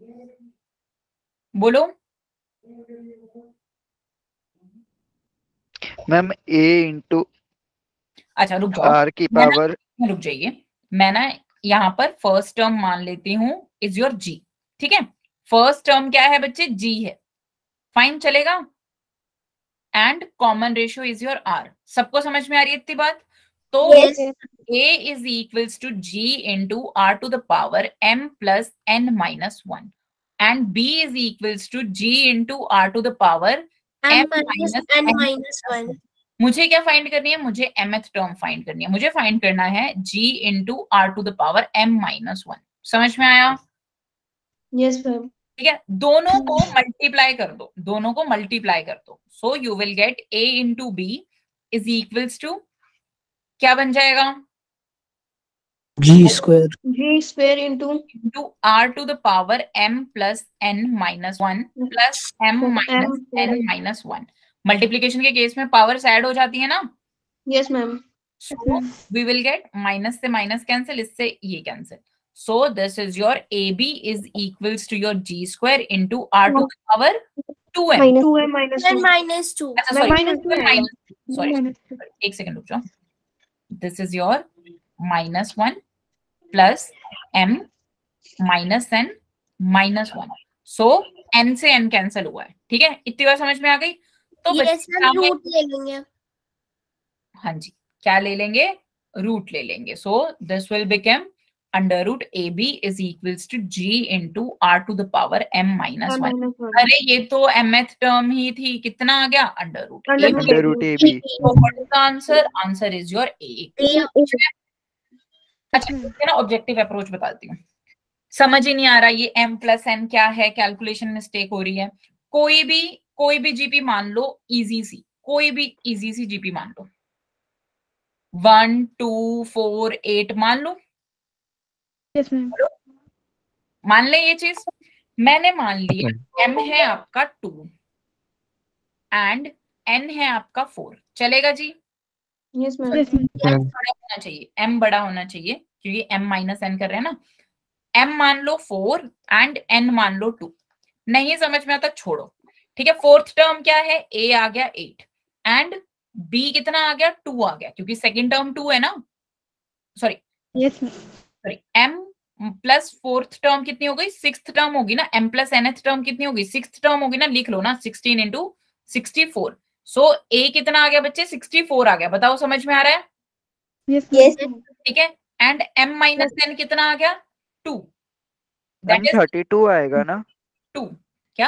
बोलो। मैम a इंटू अच्छा रुक जाओ, r की पावर, रुक जाइए, मैं ना यहाँ पर फर्स्ट टर्म मान लेती हूँ इज योर g, ठीक है। फर्स्ट टर्म क्या है बच्चे, g है, फाइन चलेगा। And common ratio is your r। सबको समझ में आ रही है इतनी बात? तो Yes. a is equals to g into r to the power m plus n minus 1 and b is equals to g into r to the power m m minus minus n n minus 1. मुझे क्या find करनी है, मुझे mth term find करनी है, मुझे find करना है g into r to the power m minus 1। समझ में आया? Yes ma'am. ठीक है, दोनों को मल्टीप्लाई कर दो, दोनों को मल्टीप्लाई कर दो। So you will get a into b is equals to क्या बन जाएगा? G square G square into into r to the power m plus n minus 1 plus m minus n minus 1। Multiplication के case में powers add हो जाती है ना, yes ma'am. so we will get minus से माइनस कैंसिल, इससे ये cancel. So this is your AB is equals to your G square into R to the power 2m। Minus 2m minus 2. Minus 2 अच्छा sorry, minus 2 है। Sorry एक second रुक जाओ। This is your minus 1 plus m minus n minus 1। So n से n cancel हुआ है, ठीक है, इतनी बार समझ में आ गई? तो यस हम रूट ले लेंगे। हाँ जी, क्या ले लेंगे? रूट ले लेंगे। So this will become under root a b is equals to g into are to the power m minus 1। अरे ये तो mth टर्म ही थी, कितना आ गया? Under root under root a b. What is the answer? Answer is your a. अच्छा ना, objective approach बताती हूँ। समझ ही नहीं आ रहा ये m प्लस n क्या है, कैलकुलेशन मिस्टेक हो रही है। कोई भी जीपी मान लो, इजी सी, कोई भी इजी सी जीपी मान लो, 1 2 4 8 मान लो। Yes ma'am. मान ले ये चीज, मैंने मान लिया m है आपका 2 एंड n है आपका 4, चलेगा जी? yes ma'am. Yes ma'am. बड़ा होना चाहिए, m बड़ा होना चाहिए क्योंकि m माइनस n कर रहे हैं ना। m मान लो 4 एंड n मान लो 2। नहीं समझ में आता छोड़ो, ठीक है। फोर्थ टर्म क्या है? a आ गया 8 एंड b कितना आ गया? 2 आ गया, क्योंकि सेकंड टर्म 2 है ना, sorry yes ma'am. Sorry m plus fourth term कितनी हो गई? सिक्स्थ टर्म होगी ना। m प्लस nth टर्म कितनी होगी? सिक्स्थ टर्म होगी ना, लिख लो ना, 16 इंटू 64। सो a कितना आ गया बच्चे? 64 आ गया। बताओ समझ में आ रहा है? यस यस ठीक है, एंड m माइनस n कितना आ गया? 2, मैम दैट इज 32 आएगा ना? 2। क्या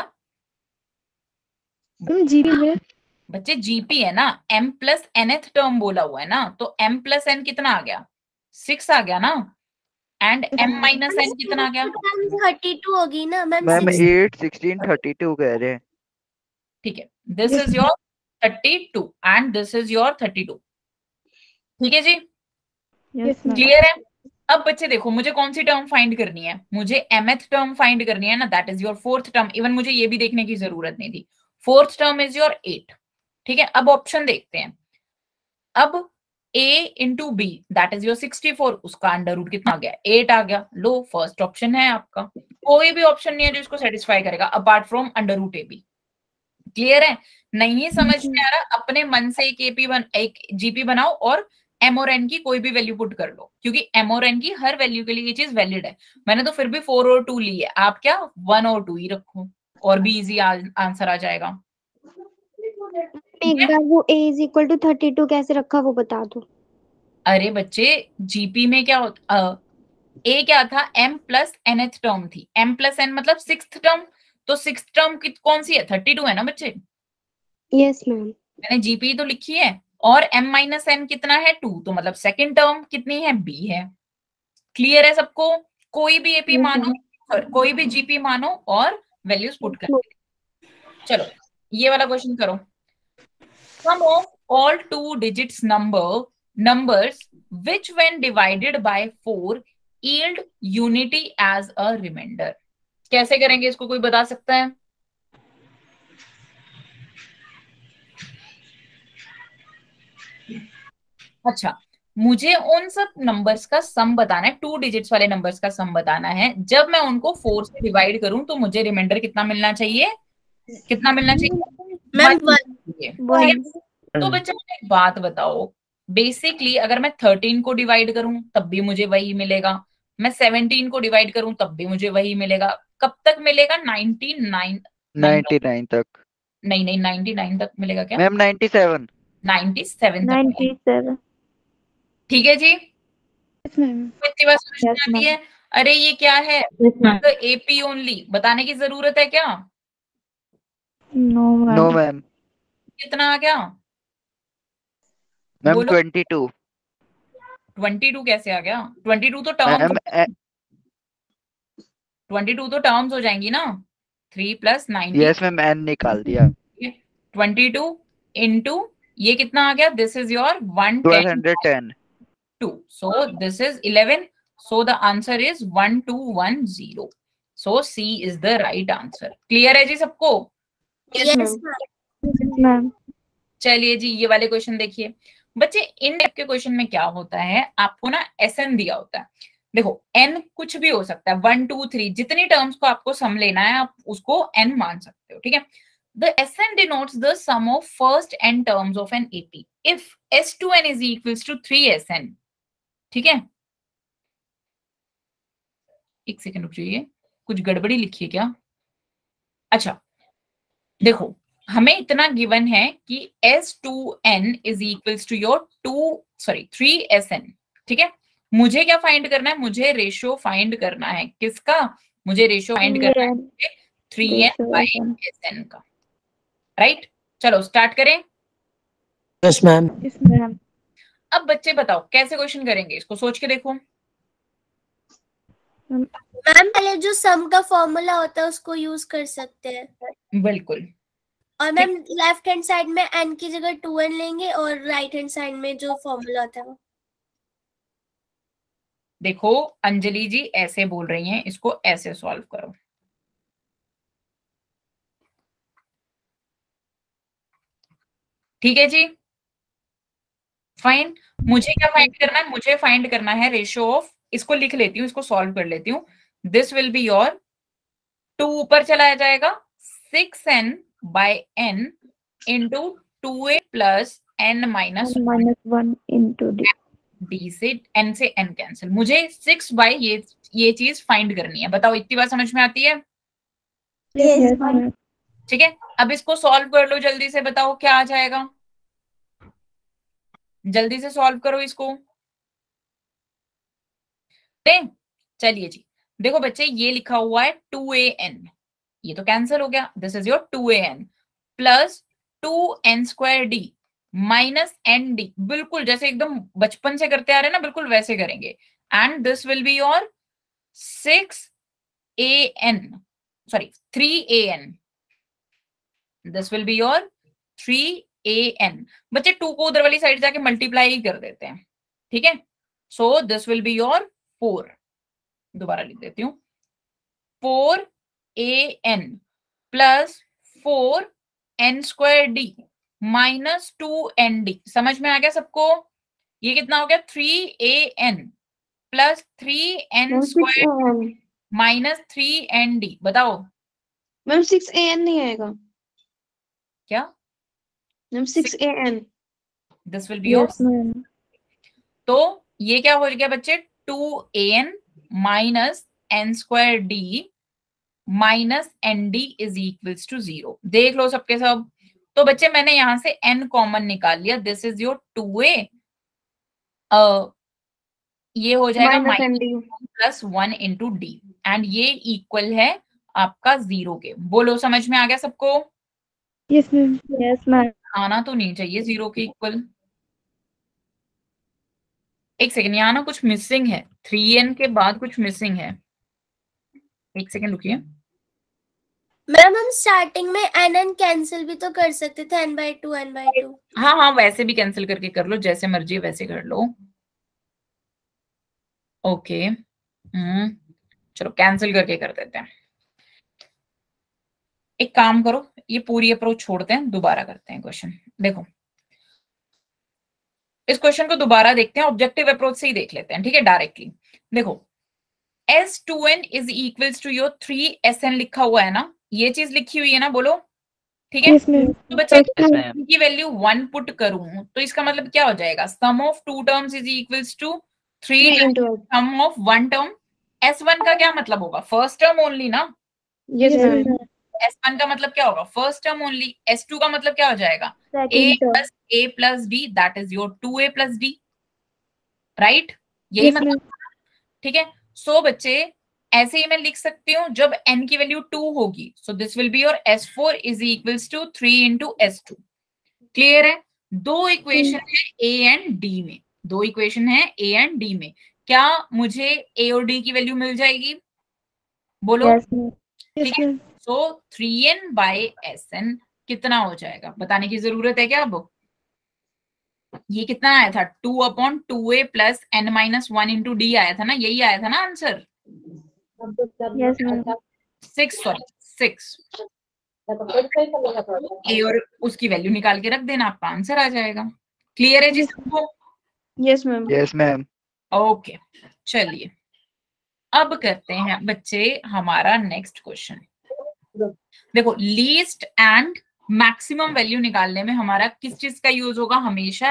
जीपी में बच्चे? जीपी है ना, m प्लस nth टर्म बोला हुआ है ना, तो m प्लस n कितना आ गया? 6 आ गया ना, एंड m माइनस n कितना आ गया? 32 होगी ना मैम। मैम 8 16 32 कह रहे हैं। ठीक है, this is your 32 and this is your 32। ठीक है जी, यस मैम। क्लियर है? अब बच्चे देखो, मुझे कौन सी टर्म फाइंड करनी है? मुझे mth टर्म फाइंड करनी है ना, that is your fourth term. Even मुझे ये भी देखने की जरूरत नहीं थी, फोर्थ टर्म इज योर 8। ठीक है, अब ऑप्शन देखते हैं। अब a into b that is your 64, उसका अंडर रूट कितना आ गया? 8 आ गया। लो, फर्स्ट ऑप्शन है आपका, कोई भी ऑप्शन नहीं है जो इसको सेटिस्फाई करेगा apart from under root a b. Clear है? नहीं समझ में आ रहा, अपने मन से एक जीपी बनाओ और m और n की कोई भी वैल्यू पुट कर लो, क्योंकि m और n की हर वैल्यू के लिए ये चीज वैलिड है। मैंने तो फिर भी 4 और 2 ली है, आप क्या 1 और 2 ही रखो और भी इजी आंसर आ जाएगा। एक बार वो a इज इक्वल टू 32 कैसे रखा वो बता दो। अरे बच्चे, जीपी में क्या होता, a क्या था? m प्लस nth टर्म थी। m प्लस n मतलब सिक्स्थ टर्म, तो सिक्स्थ टर्म कौन सी है? 32 है ना बच्चे। Yes ma'am. मैंने जीपी तो लिखी है, और m माइनस n कितना है? 2, तो मतलब सेकंड टर्म कितनी है? b है। क्लियर है सबको? कोई भी एपी मानो, कोई भी जीपी मानो और वैल्यूज पुट कर। चलो ये वाला क्वेश्चन करो। Sum of all 2 digits numbers which when divided by 4 yield unity as a remainder। कैसे करेंगे इसको, कोई बता सकता है? अच्छा, मुझे उन सब नंबर्स का सम बताना है, 2 डिजिट्स वाले नंबर्स का सम बताना है। जब मैं उनको 4 से डिवाइड करूं तो मुझे रिमाइंडर कितना मिलना चाहिए? कितना मिलना चाहिए मैम? 1। तो बच्चे मुझे एक बात बताओ, बेसिकली अगर मैं 13 को डिवाइड करूं तब भी मुझे वही मिलेगा, मैं 17 को डिवाइड करूं तब भी मुझे वही मिलेगा। कब तक मिलेगा? 99 तक। नहीं 99 तक मिलेगा क्या मैम? 97 तक। ठीक है जी, इतनी बात समझ में आती है? अरे ये क्या है? तो एपी ओनली बताने की जरूरत है क्या? No ma'am. कितना आ गया मैम? बोलो। 22 कैसे आ गया? 22 तो टर्म्स, मैम 22 तो टर्म्स हो जाएंगी ना। 3 प्लस 90 यस मैम n निकाल दिया 22 इंटू ये कितना आ गया, this is your 1210 2, so this is 11, so the answer is 1210, so C is the right answer. Clear है जी सबको? Yes, Yes, ma'am. मैम चलिए जी ये वाले क्वेश्चन देखिए बच्चे। इन टाइप के क्वेश्चन में क्या होता है, आपको ना SN दिया होता है। देखो n कुछ भी हो सकता है, 1 2 3 जितनी टर्म्स को आपको सम लेना है आप उसको n मान सकते हो, ठीक है। The SN denotes the sum of first n terms of an AP if S2n is equals to 3SN, ठीक है। एक सेकंड रुक जाइए, कुछ गड़बड़ी लिखी है क्या? अच्छा देखो हमें इतना गिवन है कि S2n is equals to your 3SN, ठीक है। मुझे क्या फाइंड करना है, मुझे रेशियो फाइंड करना है। किसका? मुझे रेशियो फाइंड करना है 3n/SN का, राइट। चलो स्टार्ट करें। Yes ma'am. Yes ma'am. अब बच्चे बताओ कैसे क्वेश्चन करेंगे, इसको सोच के देखो। मैम पहले जो सम का फॉर्मूला होता है उसको यूज कर सकते हैं। बिल्कुल। और मैम लेफ्ट हैंड साइड में n की जगह 2n लेंगे और राइट हैंड साइड में जो फॉर्मूला होता है वो। देखो अंजलि जी ऐसे बोल रही हैं, इसको ऐसे सॉल्व करो। ठीक है जी, फाइन। मुझे क्या फाइंड करना है, मुझे फाइंड करना है रेशियो ऑफ, इसको लिख लेती हूँ, इसको सॉल्व कर लेती हूँ। दिस विल बी योर 2 ऊपर चला जाएगा 6n/n into 2a plus n minus -1 into d. D से n से n कैंसिल। मुझे 6 ये चीज फाइंड करनी है। बताओ इतनी बात समझ में आती है? Yes ma'am. ठीक है, अब इसको सॉल्व कर लो जल्दी से, बताओ क्या आ जाएगा। जल्दी से सॉल्व करो इसको। चलिए जी देखो बच्चे, ये लिखा हुआ है 2an, ये तो कैंसिल हो गया। This is your 2an plus 2n² minus ND, बिल्कुल जैसे एकदम बचपन से करते आ रहे हैं ना, बिल्कुल वैसे करेंगे। And this will be your 3an, this will be your 3an। बच्चे 2 को उधर वाली साइड जाके मल्टीप्लाई ही कर देते हैं, ठीक है। So this will be your 4, दोबारा लिख देती हूँ, 4an plus 4n² minus 2ND। समझ में आ गया सबको? ये कितना हो गया, 3an plus 3n² minus 3ND। बताओ मैम 6an नहीं आएगा क्या? Ma'am 6an। This will be your, yes ma'am. तो ये क्या हो गया बच्चे, 2an minus n² minus ND is equals to 0। देख लो सबके सब। तो बच्चे मैंने यहां से n कॉमन निकाल लिया, दिस इज योर 2a, ये हो जाएगा माइनस 1 इंटू डी, एंड ये इक्वल है आपका 0 के। बोलो समझ में आ गया सबको? Yes ma'am. Yes ma'am. आना तो नहीं चाहिए 0 के इक्वल। एक सेकेंड, यहाँ ना कुछ मिसिंग है, 3n के बाद कुछ मिसिंग है। एक सेकेंड रुकिए। मैम हम स्टार्टिंग में n कैंसिल भी तो कर सकते थे, n/2 हाँ हाँ वैसे भी कैंसिल करके कर लो, जैसे मर्जी वैसे कर लो। ओके चलो कैंसिल करके कर देते हैं। एक काम करो, ये पूरी अप्रोच छोड़ते हैं, दोबारा करते हैं क्वेश्चन। देखो इस क्वेश्चन को दोबारा देखते हैं, ऑब्जेक्टिव अप्रोच से ही देख लेते हैं, ठीक है, डायरेक्टली। देखो S2n is equals to your 3SN लिखा हुआ है ना, ये चीज लिखी हुई है ना, बोलो ठीक है। तो बच्चे की वैल्यू 1 पुट करूं तो इसका मतलब क्या हो जाएगा, sum of 2 terms is equals to 3 sum of 1 term. S1 का क्या मतलब होगा, फर्स्ट टर्म ओनली ना। Yes ma'am. S1 का मतलब क्या होगा, फर्स्ट टर्म ओनली। S2 का मतलब क्या हो जाएगा, a plus d, that is your 2a plus d, right, यही मतलब, ठीक है। सो बच्चे ऐसे ही मैं लिख सकती हूँ, जब n की वैल्यू 2 होगी, so this will be your S4 is equals to 3 into S2। Clear है? 2 इक्वेशन है a एंड d में, 2 इक्वेशन है a एंड d में। क्या मुझे a और d की वैल्यू मिल जाएगी? बोलो। ठीक है, सो 3n बाय Sn कितना हो जाएगा, बताने की जरूरत है क्या? अब ये कितना आया था, 2/2a plus n minus 1 into d आया था ना, यही आया था ना आंसर? यस मैम 6 ए और उसकी वैल्यू निकाल के रख देना, आपका आंसर आ जाएगा। क्लियर है जी सबको? Yes ma'am. Yes ma'am. Okay, चलिए अब करते हैं बच्चे हमारा नेक्स्ट क्वेश्चन। देखो, लीस्ट एंड मैक्सिमम वैल्यू निकालने में हमारा किस चीज का यूज होगा? हमेशा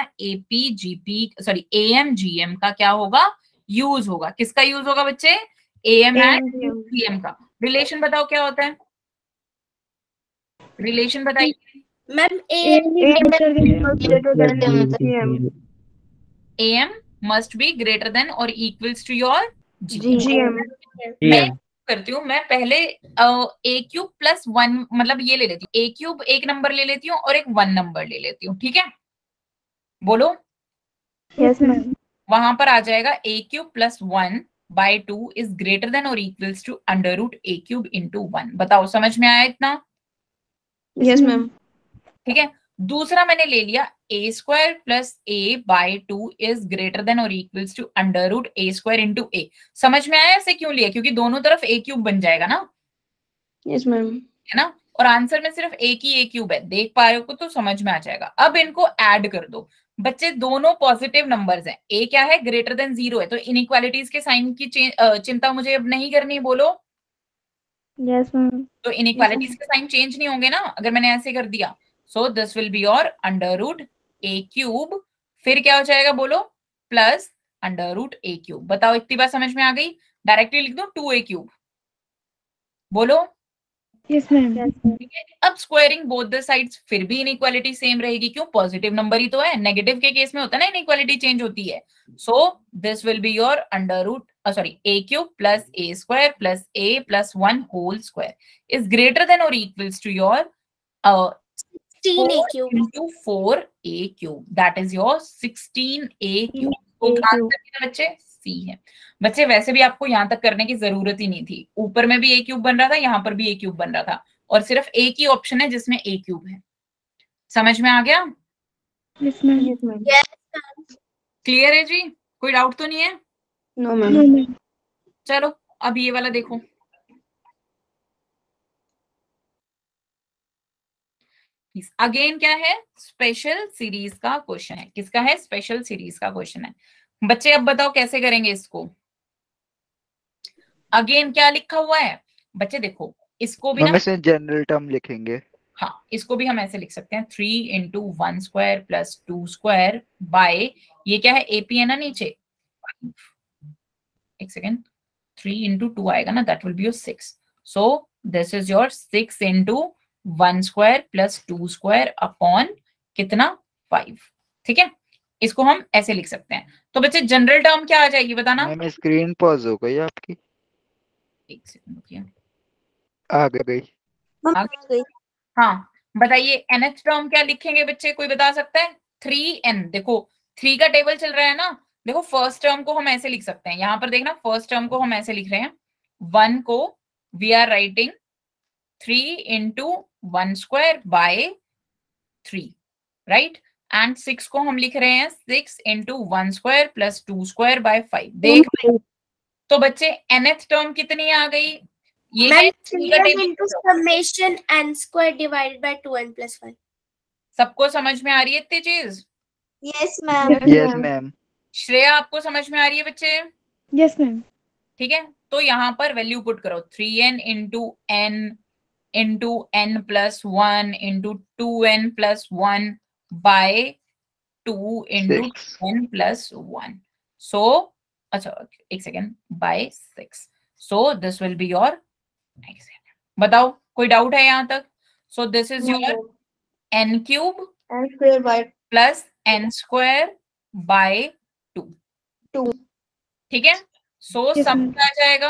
एएम जीएम का क्या होगा? यूज होगा। किसका यूज होगा बच्चे? एएम एंड जीएम का। रिलेशन बताओ क्या होता है, रिलेशन बताइए। Ma'am AM must be greater than और इक्वल्स टू योर जीएम। मैं करती हूँ, मैं पहले ए क्यूब प्लस 1 मतलब ये ले लेती हूँ, ए क्यूब एक नंबर ले लेती हूँ और एक 1 नंबर ले लेती हूँ, ठीक है? बोलो। यस मैम वहां पर आ जाएगा a cube plus 1 by 2 is greater than और equals to under root a cube into 1। बताओ समझ में आया इतना? Yes ma'am. ठीक है। दूसरा मैंने ले लिया a square plus a by 2 is greater than और equals to under root a square into a. समझ में आया ऐसे क्यों लिया? क्योंकि दोनों तरफ ए क्यूब बन जाएगा ना, यस मैम। है ना? और आंसर में सिर्फ एक ही ए क्यूब है, देख पा रहे हो तो समझ में आ जाएगा। अब इनको ऐड कर दो बच्चे, दोनों पॉजिटिव नंबर्स हैं, ए क्या है? ग्रेटर देन 0 है, तो इनइक्वालिटीज के साइन की चिंता मुझे अब नहीं करनी। बोलो। यस मैम तो इनइक्वालिटीज के साइन चेंज नहीं होंगे ना अगर मैंने ऐसे कर दिया। So this will be your under root a cube, फिर क्या हो जाएगा बोलो? Plus under root a cube. बताओ इतनी बात समझ में आ गई? डायरेक्टली लिख दो 2a क्यूब। बोलो। यस मैम अब स्क्वायरिंग बोथ द साइड्स, फिर भी इनइक्वालिटी सेम रहेगी। क्यों? पॉजिटिव नंबर ही तो है, नेगेटिव के केस में होता है ना इनइक्वालिटी चेंज होती है। So this will be your under root a cube plus a square plus a plus 1 whole square is greater than और equals to your 16a cube into 4a cube, that is your 16a cube. तो answer कितना बच्चे? सी है। बच्चे वैसे भी आपको यहां तक करने की जरूरत ही नहीं थी, ऊपर में भी ए क्यूब बन रहा था, यहाँ पर भी ए क्यूब बन रहा था, और सिर्फ एक ही ऑप्शन है जिसमें ए क्यूब है। समझ में आ गया? Yes ma'am yes ma'am. Clear है जी? कोई डाउट तो नहीं है? No ma'am. चलो अब ये वाला देखो। अगेन क्या है? स्पेशल सीरीज का क्वेश्चन है। किसका है? स्पेशल सीरीज का क्वेश्चन है। बच्चे अब बताओ कैसे करेंगे इसको? अगेन क्या लिखा हुआ है बच्चे? देखो इसको भी हम ना, इसमें जनरल टर्म लिखेंगे। हाँ इसको भी हम ऐसे लिख सकते हैं 3 into 1 square plus 2 square by, ये क्या है? एपी है ना नीचे, एक सेकेंड, 3 इंटू 2 आएगा ना, that will be your 6। So this is your 6 into 1 square plus 2 square upon कितना? 5। ठीक है, इसको हम ऐसे लिख सकते हैं। तो बच्चे जनरल टर्म क्या आ जाएगी बताना? मैम स्क्रीन पॉज हो गई आपकी, एक सेकंड रुकिए, आ गई। हाँ बताइए nth टर्म क्या लिखेंगे बच्चे? कोई बता सकता है? 3n। देखो 3 का टेबल चल रहा है ना, देखो फर्स्ट टर्म को हम ऐसे लिख सकते हैं, यहां पर देखना फर्स्ट टर्म को हम ऐसे लिख रहे हैं, 1 को we are writing 3 into 1 square by 3, right? And 6 को हम लिख रहे हैं 6 into 1 square plus 2 square by 5। देख तो बच्चे nth टर्म कितनी आ गई? ये है 3 का table. Summation n square divided by 2n plus 1। सबको समझ में आ रही है इतनी चीज? Yes ma'am. Yes ma'am. Shreya आपको समझ में आ रही है बच्चे? यस मैम ठीक है, तो यहां पर वैल्यू पुट करो 3n into n plus 1 into 2n plus 1 by 2 into n plus 1। So अच्छा एक second, by 6। So this will be your, बताओ कोई डाउट है यहां तक? So this is your n cube n square by plus n square by 2। ठीक है, so sum क्या आ जाएगा?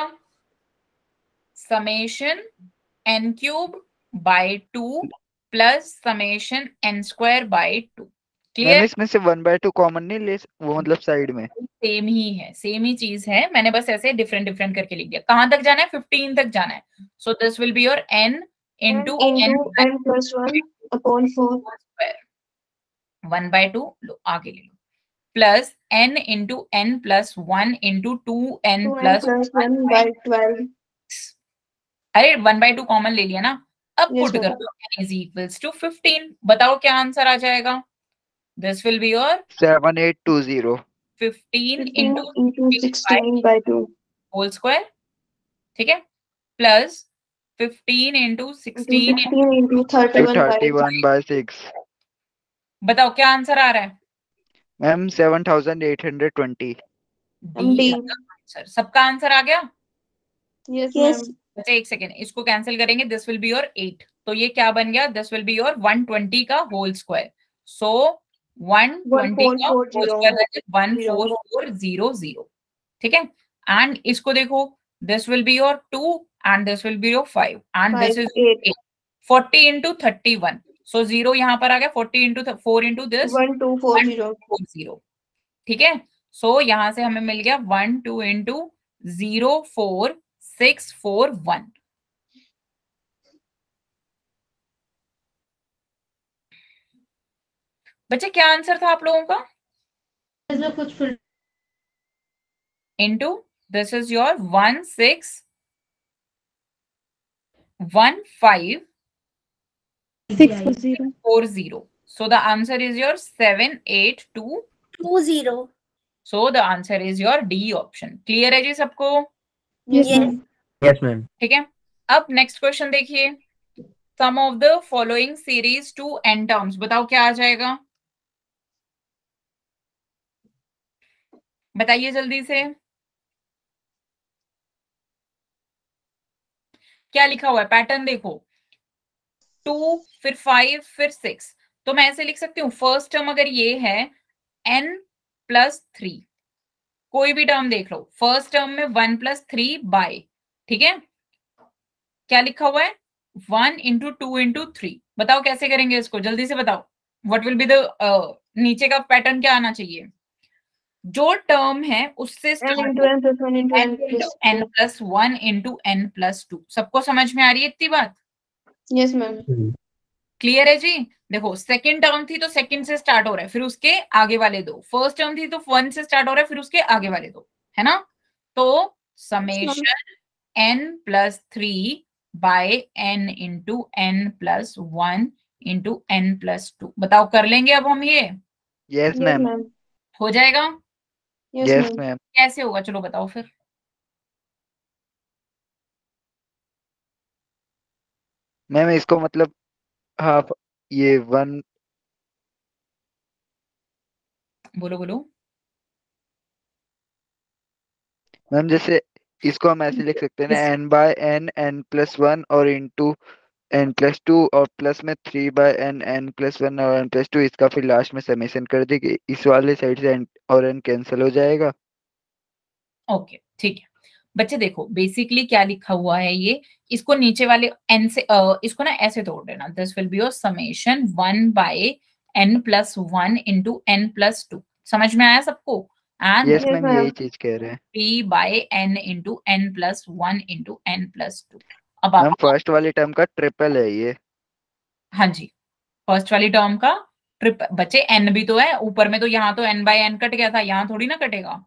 Summation n cube by 2 plus summation n square by 2। Clear? इसमें से 1/2 कॉमन नहीं ले, वो मतलब साइड में सेम ही है, सेम ही चीज है, मैंने बस ऐसे डिफरेंट डिफरेंट करके लिख दिया। कहां तक जाना है? 15 तक जाना है। So this will be your n into into n plus 1 upon 4 square 1/2 लो आगे ले लो plus n into n plus 1 into 2n 2n plus plus 1 1 by 12. अरे 1/2 कॉमन ले लिया ना, अब Yes, पुट कर ma'am. दो n is equals to 15। बताओ क्या आंसर आ जाएगा? This will be your 7820 15 15 into into 16 by 2 whole square, ठीक है, plus 15 into into 16 16 into 31 by 31 by 6 बताओ क्या आंसर आ रहा है? Ma'am 7820 the answer. सबका आंसर आ गया? Yes, Yes. ma'am. अच्छा एक सेकेंड, इसको कैंसिल करेंगे, दिस विल बी योर 8, तो ये क्या बन गया? दिस विल बी योर 120 का होल स्क्वायर। सो 120 का होल 1440 स्क्वायर 14400, ठीक है। एंड इसको देखो, this will be your 2 and this will be your 5 and this 5 is 8 40 into 31, सो 0 यहाँ पर आ गया, 40 into 4 into this 1240 1240, ठीक है। सो यहाँ से हमें मिल गया 12 into 04641। बच्चे क्या आंसर था आप लोगों का? कुछ fill Into this is your 1615 40. So the answer is your 7820. 20. So the answer is your D option. Clear है जी सबको? Yes, Yes. ma'am. Yes, ma'am. ठीक है, अब नेक्स्ट क्वेश्चन देखिए, sum of the following series to n terms, बताओ क्या आ जाएगा? बताइए जल्दी से, क्या लिखा हुआ है? पैटर्न देखो, 2 फिर 5 फिर 6, तो मैं ऐसे लिख सकती हूँ, फर्स्ट टर्म अगर ये है n plus 3, कोई भी टर्म देख लो, फर्स्ट टर्म में 1 plus 3 बाय, ठीक है, क्या लिखा हुआ है? 1 into 2 into 3। बताओ कैसे करेंगे इसको, जल्दी से बताओ। व्हाट विल बी द नीचे का पैटर्न क्या आना चाहिए? जो टर्म है उससे n into n plus 1 into n plus n plus 1 into n plus 2। सबको समझ में आ रही है इतनी बात? Yes, ma'am. क्लियर है जी? देखो सेकंड टर्म थी तो सेकंड से स्टार्ट हो रहा है, फिर उसके आगे वाले दो, फर्स्ट टर्म थी तो 1 से स्टार्ट हो रहा है, फिर उसके आगे वाले दो, है ना? तो summation n plus 3 by n into n plus 1 into n plus 2। बताओ कर लेंगे अब हम ये? Yes Yes, ma'am ma'am. हो जाएगा? Yes, yes ma'am. मैम कैसे होगा चलो बताओ फिर। मैम इसको मतलब हाफ ये 1 बोलो बोलो। मैम जैसे इसको हम ऐसे लिख सकते हैं ना n by n n plus 1 और into n plus 2 और प्लस में 3 by n n plus 1 और n plus 2, इसका फिर लास्ट में समेशन कर देंगे, इस वाले साइड से n और n कैंसिल हो जाएगा। ओके ठीक है बच्चे, देखो बेसिकली क्या लिखा हुआ है ये, इसको नीचे वाले n से इसको ना ऐसे तोड़ देना, this will be your summation 1 by n plus 1 into n plus 2। समझ में आया सबको? And yes Yes, ma'am ma'am. यही चीज कह रहे हैं। p by n into n plus 1 into n plus 2। अब मैम आप फर्स्ट वाली टर्म का ट्रिपल है ये। हाँ जी, फर्स्ट वाली टर्म का ट्रिप बच्चे, n भी तो है ऊपर में, तो यहाँ तो n by n कट गया था, यहाँ थोड़ी ना कटेगा,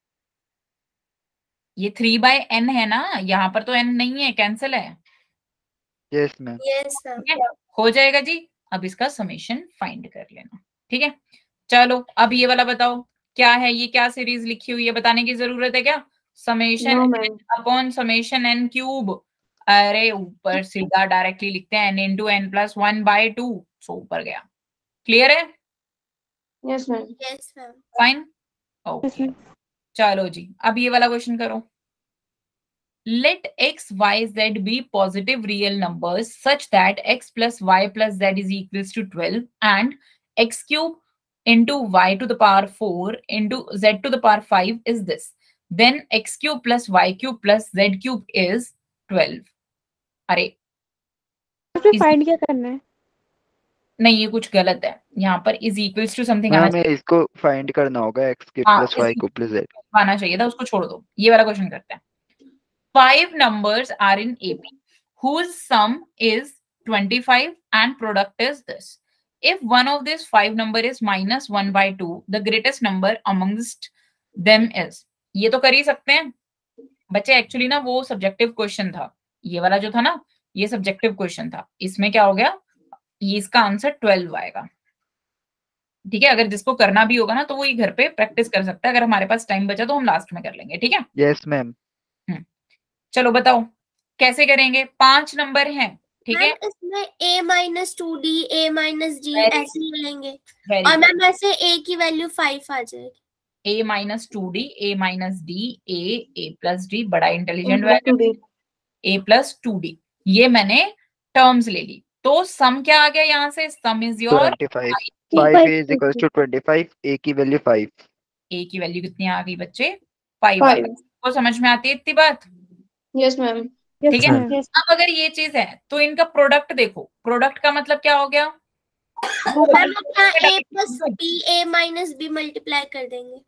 ये 3 by n है ना, यहाँ पर तो n नहीं है, कैंसिल है। Yes ma'am Yes, sir. ठीक है, हो जाएगा जी। अब इसका समेशन फाइंड कर लेना, ठीक है। चलो अब ये वाला बताओ क्या है, ये क्या सीरीज लिखी हुई है, बताने की जरूरत है क्या? Summation No, n ma'am. Upon summation n cube. अरे ऊपर सीधा डायरेक्टली लिखते हैं n into n plus 1 by 2, so ऊपर गया। क्लियर है? Yes, ma'am. Yes, ma'am. Fine, okay चलो जी, अब ये वाला क्वेश्चन करो। Let x, y, z be positive real numbers such that x plus y plus z is equals to 12 and x cube into y to the power 4 into z to the power 5 is this. Then x cube plus y cube plus z cube is 12. अरे find क्या करना है? नहीं, ये कुछ गलत है, यहाँ पर is equals to something ma'am आना हमें इसको फाइंड करना होगा x के हाँ, प्लस y को प्लस z। आना चाहिए था, उसको छोड़ दो, ये वाला क्वेश्चन करते हैं। 5 numbers are in AP whose sum is 25 and product is this. If one of these 5 number is minus 1 by 2, the greatest number amongst them is. ये तो कर ही सकते हैं बच्चे। एक्चुअली ना वो सब्जेक्टिव क्वेश्चन था, ये वाला जो था ना ये सब्जेक्टिव क्वेश्चन था। इसमें क्या हो गया, ये इसका आंसर 12 आएगा। ठीक है, अगर जिसको करना भी होगा ना तो वो ये घर पे प्रैक्टिस कर सकता है। अगर हमारे पास टाइम बचा तो हम लास्ट में कर लेंगे। ठीक है, यस मैम। चलो बताओ कैसे करेंगे। 5 नंबर हैं, ठीक है। मैम इसमें a minus 2d a minus d Very ऐसे ही लेंगे Very और good. मैम ऐसे a की वैल्यू 5 आ जाएगी। a minus 2d a minus d a plus d, बड़ा intelligent value, a plus 2d, ये मैंने टर्म्स ले ली। तो सम क्या आ गया यहाँ से, sum is your 25 5 is equals to 25, a की वैल्यू 5। a की वैल्यू कितनी आ गई बच्चे, 5 आ गई। को समझ में आती है इतनी बात? Yes ma'am. ठीक है। अब अगर ये चीज है तो इनका प्रोडक्ट देखो, प्रोडक्ट का मतलब क्या हो गया, मैम अपना a plus b a minus b multiply कर देंगे।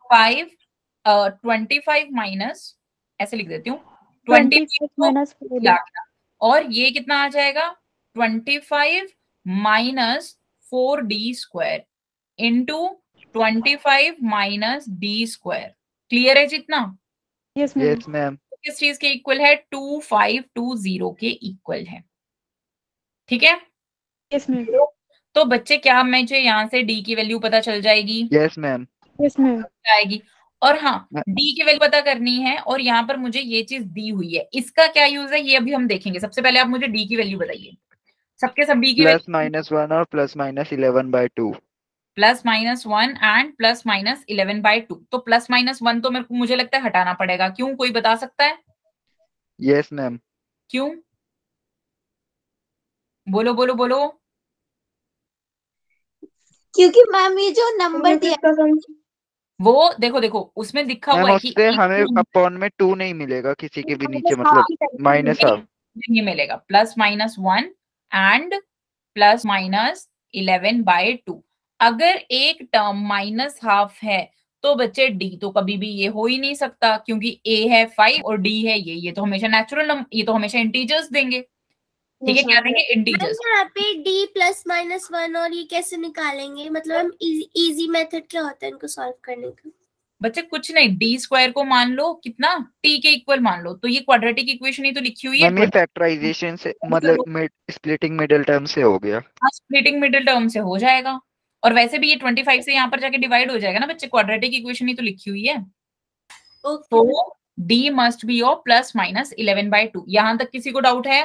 25 माइनस, ऐसे लिख देती हूँ 26 माइनस 4d, और ये कितना आ जाएगा 25 minus 4d square into 25 minus d square. Clear है जितना? Yes ma'am. Yes ma'am. किस चीज के इक्वल है, 2520 के इक्वल है। ठीक है, यस मैम। तो बच्चे क्या मुझे यहाँ से d की वैल्यू पता चल जाएगी? Yes ma'am. Yes ma'am. आएगी। और हाँ, d की वैल्यू पता करनी है और यहाँ पर मुझे ये चीज दी हुई है, इसका क्या यूज है ये अभी हम देखेंगे। सबसे पहले आप मुझे d की वैल्यू बताइए, सबके सब d की प्लस वैल्यू। माइनस 1 और plus minus 11 by 2। Plus minus 1 and plus minus 11 by 2। तो प्लस माइनस 1 तो मुझे लगता है हटाना पड़ेगा। क्यों, कोई बता सकता है? Yes ma'am. क्यों, बोलो बोलो बोलो। क्योंकि मैम ये जो नंबर दिया वो देखो देखो उसमें लिखा हुआ मैम है कि उससे हमें अपॉन में 2 नहीं मिलेगा किसी के भी नीचे, मतलब माइनस हाफ नहीं मिलेगा। Plus minus 1 and plus minus 11 by 2। अगर एक टर्म माइनस हाफ है तो बच्चे d तो कभी भी ये हो ही नहीं सकता, क्योंकि a है 5 और d है ये तो हमेशा नेचुरल नंबर, ये तो हमेशा इंटीजर्स देंगे। ठीक है, क्या देंगे, इंटीजर्स। यहाँ पे d प्लस माइनस 1 और ये कैसे निकालेंगे, मतलब हम इजी मेथड क्या होता है इनको सॉल्व करने का? बच्चे कुछ नहीं, डी स्क्वायर को मान लो कितना, टी के इक्वल मान लो। तो ये क्वाड्रेटिक इक्वेशन ही तो लिखी हुई है। मैम ये फैक्टराइजेशन से मतलब स्प्लिटिंग मिडिल टर्म से हो गया। हाँ, स्प्लिटिंग मिडिल टर्म से हो जाएगा। और वैसे भी ये 25 से यहाँ पर जाके डिवाइड हो जाएगा ना बच्चे, क्वाड्रेटिक इक्वेशन ही तो लिखी हुई है। तो d must be your plus minus 11 by 2। यहाँ तक किसी को डाउट है?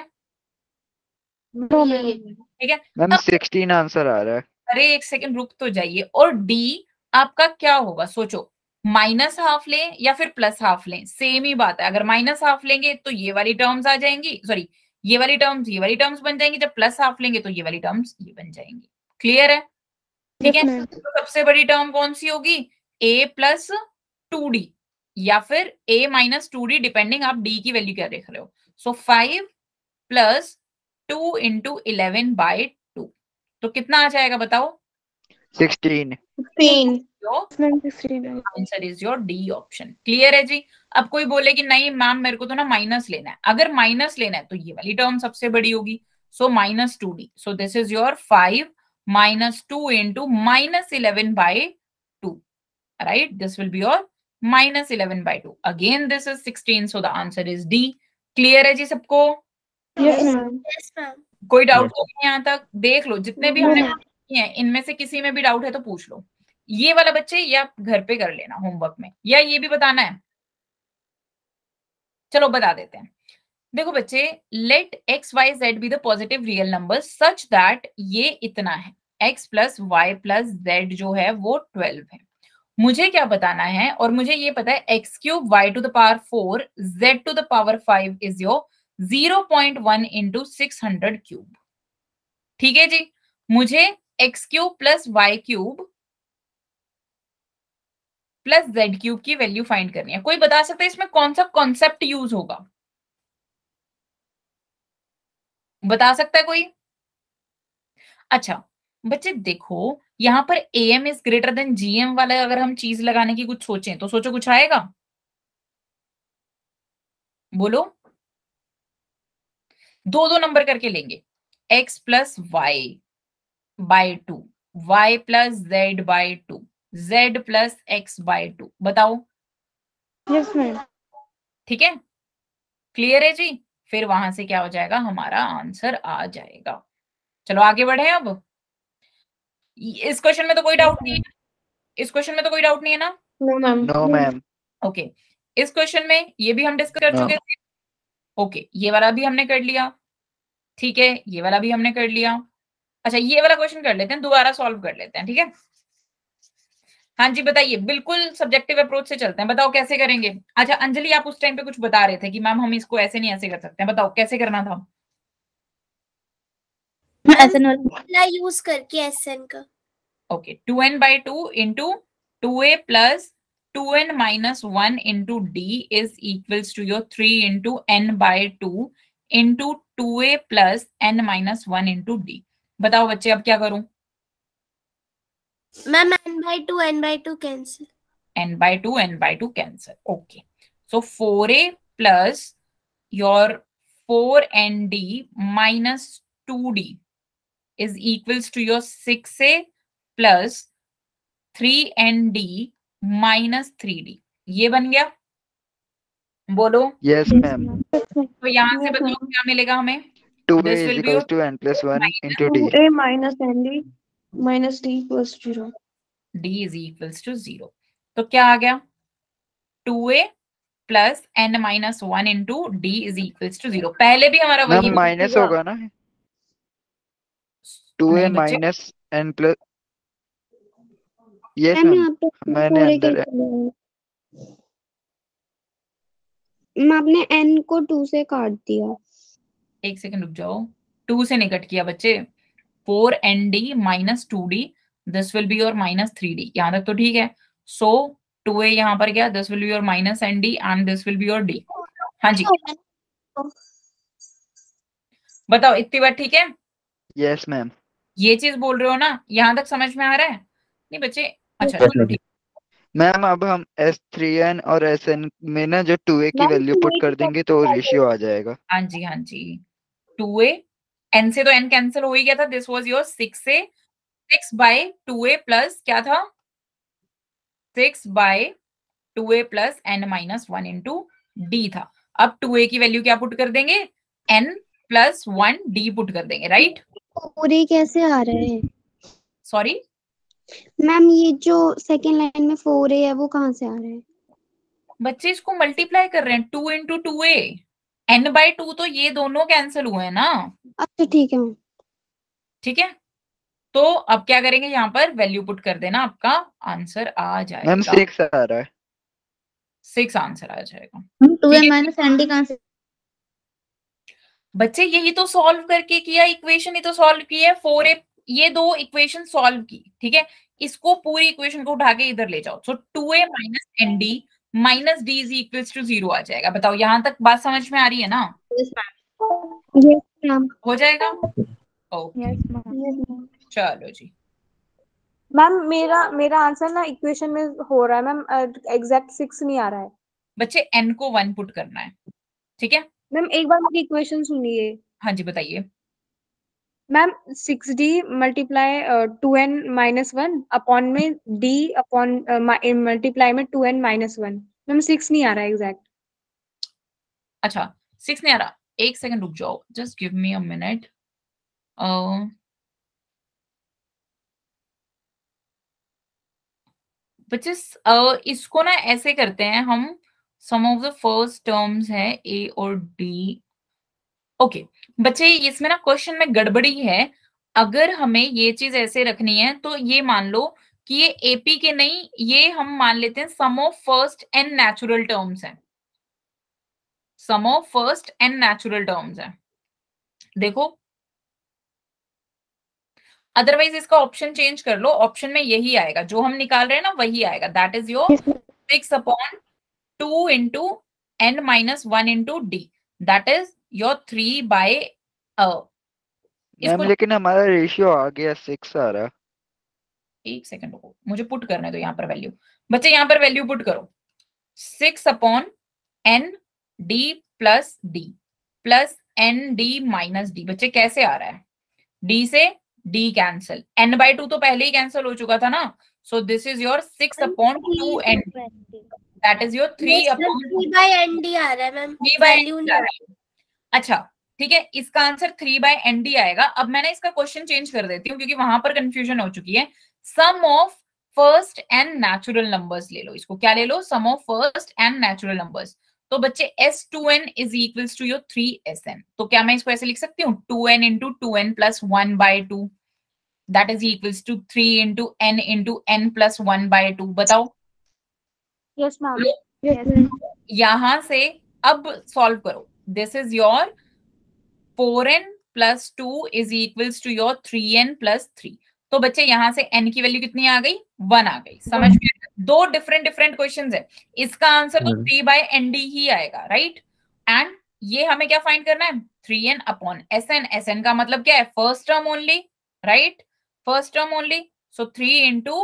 ठीक है मैम 16 आंसर आ रहा है। अरे एक सेकंड रुक तो जाइए। और डी आपका क्या होगा, सोचो, माइनस हाफ लें या फिर प्लस हाफ लें, सेम ही बात है। अगर माइनस हाफ लेंगे तो ये वाली टर्म्स आ जाएंगी, सॉरी ये वाली टर्म्स बन जाएंगी। जब प्लस हाफ लेंगे तो ये वाली टर्म्स ये बन जाएंगी। क्लियर है? ठीक है, तो सबसे बड़ी टर्म कौन सी होगी, a प्लस 2d या फिर a माइनस 2d, डिपेंडिंग आप d की वैल्यू क्या देख रहे हो। So 5 plus 2 into 11 by 2। तो कितना आ जाएगा बताओ? 16। Answer is your d option. Clear है जी? अब कोई बोले कि नहीं मैम मेरे को तो ना माइनस लेना है, अगर माइनस लेना है तो ये वाली टर्म सबसे बड़ी होगी। So minus 2d, so this is your 5 minus 2 into minus 11 by 2, right? This will be your minus 11 by 2. Again this is 16, so the answer is D. Clear है जी सबको? Yes ma'am. कोई डाउट तो नहीं यहाँ तक? देख लो जितने भी हमने किए हैं इनमें से किसी में भी डाउट है तो पूछ लो। ये वाला बच्चे या घर पे कर लेना होमवर्क में, या ये भी बताना है? चलो बता देते हैं। देखो बच्चे, let x y z be the positive real number such that ये इतना है, x plus y plus z जो है वो 12 है। मुझे क्या बताना है, और मुझे ये पता है x cube y to the power 4 z to the power 5 is your 0.1 into 600 cube. ठीक है जी, मुझे x cube plus y cube plus z cube की वैल्यू फाइंड करनी है। कोई बता सकता है इसमें कौन सा कॉन्सेप्ट यूज होगा? बता सकता है कोई? अच्छा बच्चे देखो, यहां पर am is greater than gm वाला अगर हम चीज लगाने की कुछ सोचें तो सोचो कुछ आएगा? बोलो, दो नंबर करके लेंगे। x plus y by 2, y plus z by 2, z plus x by 2। बताओ। Yes ma'am. ठीक है, क्लियर है जी। फिर वहां से क्या हो जाएगा, हमारा आंसर आ जाएगा। चलो आगे बढ़े। अब इस क्वेश्चन में तो कोई डाउट नहीं है, इस क्वेश्चन में तो कोई डाउट नहीं है ना? No, ma'am. No ma'am. Okay, इस क्वेश्चन में ये भी हम डिस्कस कर No. चुके थे। ओके, ये वाला भी हमने कर लिया। ठीक है, ये वाला भी हमने कर लिया। अच्छा, ये वाला क्वेश्चन कर लेते हैं, दोबारा सॉल्व कर लेते हैं। ठीक है, हाँ जी बताइए, बिल्कुल सब्जेक्टिव अप्रोच से चलते हैं। बताओ कैसे करेंगे। अच्छा अंजलि, आप उस टाइम पे कुछ बता रहे थे कि मैम हम इसको ऐसे नहीं ऐसे कर सकते हैं। बताओ कैसे करना था। यूज करके एसएन का। Okay, 2n by 2 into 2a plus 2n minus 1 into d is equals to your 3 into n by 2 into 2a plus n minus 1 into d। बताओ बच्चे, अब क्या करूं। Ma'am n by 2 cancel. n by 2 cancel। okay, so 4a plus your 4nd minus 2d is equals to your 6a plus 3nd minus 3d। ये बन गया, बोलो। Yes ma'am. तो यहाँ से बताओ क्या मिलेगा हमें। 2a This is will be equals your to n plus 1 into d. 2a minus nd minus d plus 0. d is equals to 0। तो क्या आ गया, 2a plus n minus 1 into d is equals to 0। पहले भी हमारा वही ma'am minus होगा ना, 2a नहीं बच्चे, minus n plus. Yes ma'am ma'am, यहाँ पे मैंने पूरे अंदर कैसे लिया? मैम आपने n को 2 से काट दिया। एक सेकंड रुक जाओ, 2 से नहीं कट किया बच्चे। 4nd minus 2d, this will be your minus 3d। यहाँ तक तो ठीक है। सो 2a यहाँ पर गया, this will be your minus nd and this will be your d। हाँ जी बताओ, इतनी बार ठीक है। Yes ma'am. ये चीज बोल रहे हो ना, यहाँ तक समझ में आ रहा है? नहीं बच्चे, अच्छा चलो ठीक। मैम अब हम S3n और Sn में ना जो 2a की वैल्यू पुट कर देंगे तो रेशियो आ जाएगा। हाँ जी हाँ जी, 2a, n से तो n कैंसिल हो ही गया था। This was your 6a, 6 by 2a plus क्या था, 6 by 2a plus n minus 1 into d था। अब 2a की वैल्यू क्या पुट कर देंगे, n प्लस 1 d पुट कर देंगे, राइट। पूरे कैसे आ रहे हैं? सॉरी मैम ये जो सेकंड लाइन में 4a है वो कहाँ से आ रहा है? बच्चे, इसको मल्टीप्लाई कर रहे हैं, 2 इंटू 2a, n बाय 2 तो ये दोनों कैंसिल हुए हैं ना। अच्छा ठीक है मैम। ठीक है, तो अब क्या करेंगे, यहाँ पर वैल्यू पुट कर देना, आपका आंसर आ जाएगा। मैम 6 आ रहा है। 6 आंसर आ जाएगा। 2a माइनस nd कहाँ से? बच्चे यही तो सॉल्व करके किया, इक्वेशन ही तो सॉल्व की है। 4a, ये दो इक्वेशन सॉल्व की, ठीक है। इसको पूरी इक्वेशन को उठा के इधर ले जाओ। So 2a minus nd minus d is equals to 0 आ जाएगा। बताओ यहाँ तक बात समझ में आ रही है ना? Yes ma'am. हो जाएगा। Okay yes ma'am. चलो जी। मैम मेरा आंसर ना इक्वेशन में हो रहा है मैम, एग्जैक्ट 6 नहीं आ रहा है। बच्चे n को 1 पुट करना है, ठीक है। मैम एक बार मेरी इक्वेशन सुनिए। हाँ जी बताइए। Ma'am 6d multiply 2n minus 1 upon में d अपॉन मल्टीप्लाई में 2n माइनस 1। मैम 6 नहीं आ रहा है एग्जैक्ट। अच्छा 6 नहीं आ रहा, एक सेकंड रुक जाओ, just give me a minute. बच्चे इसको ना ऐसे करते हैं हम, sum of the first terms है a और d। ओके बच्चे, इसमें ना क्वेश्चन में गड़बड़ी है। अगर हमें ये चीज ऐसे रखनी है तो ये मान लो कि ये एपी के नहीं, ये हम मान लेते हैं sum of first n natural terms है। Sum of first n natural terms है, देखो। अदरवाइज इसका ऑप्शन चेंज कर लो, ऑप्शन में यही आएगा जो हम निकाल रहे हैं ना, वही आएगा। That is your 6 upon 2 into n minus 1 into d, that is your 3 by. Ma'am लेकिन हमारा रेशियो आ गया, 6 आ रहा। एक सेकंड रुको, मुझे पुट करने दो यहाँ पर वैल्यू। बच्चे यहाँ पर वैल्यू पुट करो, 6 upon n d plus d plus n d minus d। बच्चे कैसे आ रहा है, D से D कैंसिल, n/2 तो पहले ही कैंसिल हो चुका था ना, so this is your 6/2n, that is your 3/2 3/ND आ रहा है मैम, 3/ND आ रहा है। अच्छा ठीक है, इसका आंसर 3/ND आएगा। अब मैंने इसका क्वेश्चन चेंज कर देती हूँ क्योंकि वहां पर कंफ्यूजन हो चुकी है। Sum of first n natural numbers ले लो, इसको क्या ले लो, sum of first n natural numbers. तो बच्चे S2n is equals to your 3SN, तो क्या मैं इसको ऐसे लिख सकती हूँ 2n into 2n plus 1/2, that is equals to 3 into n plus 1/2। बताओ। Yes ma'am. यहां से अब सॉल्व करो, this is your 4n plus 2 is equals to your 3n plus 3। तो बच्चे यहां से n की वैल्यू कितनी आ गई, 1 आ गई। समझ में? दो डिफरेंट क्वेश्चंस है, इसका आंसर तो 3/ND ही आएगा, राइट। एंड ये हमें क्या फाइंड करना है, 3n/SN। SN का मतलब क्या है, first term only, right, first term only. So 3 into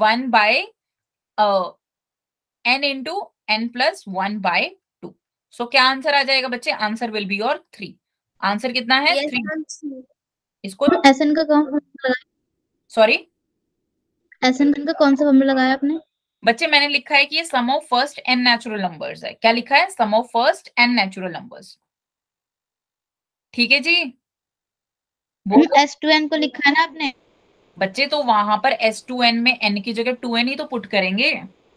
1/n into n plus 1/2। So क्या आंसर आ जाएगा बच्चे, answer will be your 3। Answer कितना है, 3। इसको SN का कौन सा, सॉरी SN का कौन सा फॉर्मूला लगाया आपने? बच्चे मैंने लिखा है कि ये sum of first n natural numbers है। क्या लिखा है, sum of first n natural numbers. ठीक है जी, S2n को लिखा है ना आपने? बच्चे तो वहां पर S2n में n की जगह 2n ही तो पुट करेंगे।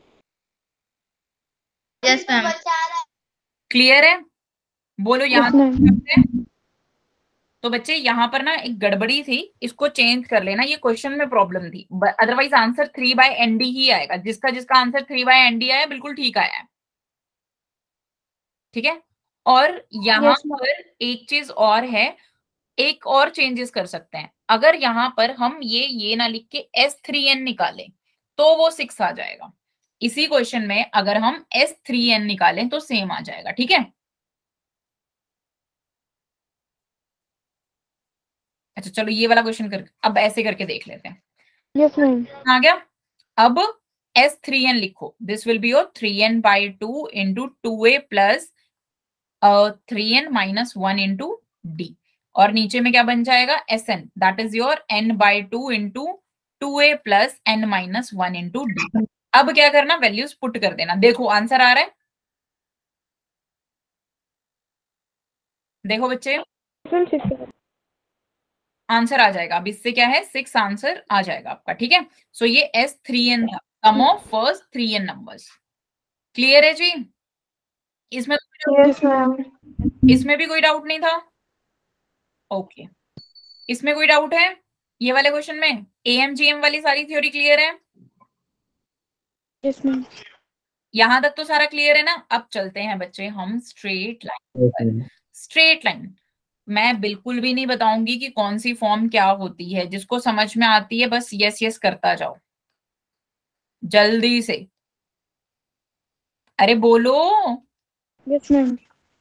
Yes ma'am. क्लियर है, बोलो यहाँ। तो बच्चे यहाँ पर ना एक गड़बड़ी थी, इसको चेंज कर लेना, ये क्वेश्चन में प्रॉब्लम थी, अदरवाइज आंसर 3/ND ही आएगा। जिसका जिसका आंसर 3/ND आया बिल्कुल ठीक आया है, ठीक है। और यहाँ पर एक चीज और है, एक और चेंजेस कर सकते हैं। अगर यहाँ पर हम ये ना लिख के S3n निकालें तो वो 6 आ जाएगा। इसी क्वेश्चन में अगर हम S3n निकालें तो सेम आ जाएगा, ठीक है। अच्छा चलो ये वाला क्वेश्चन कर, अब ऐसे करके देख लेते हैं। Yes ma'am. आ गया। अब S3n लिखो, this will be your 3n/2 into 2a plus 3n minus 1 into d। और नीचे में क्या बन जाएगा, SN, that is your n/2 into 2a plus n minus 1 into d। अब क्या करना, वैल्यूज पुट कर देना। देखो आंसर आ रहा है, देखो बच्चे आंसर आ जाएगा। अब इससे क्या है, 6 आंसर आ जाएगा आपका, ठीक है। सो ये S3n था, sum of first 3n numbers. Clear है जी, इसमें इसमें भी कोई डाउट नहीं था, ओके। इसमें कोई डाउट है, ये वाले क्वेश्चन में AMGM वाली सारी थ्योरी क्लियर है? Yes ma'am. यहां तक तो सारा क्लियर है ना। अब चलते हैं बच्चे हम स्ट्रेट लाइन। स्ट्रेट लाइन मैं बिल्कुल भी नहीं बताऊंगी कि कौन सी फॉर्म क्या होती है, जिसको समझ में आती है बस यस यस करता जाओ जल्दी से, अरे बोलो। Yes ma'am.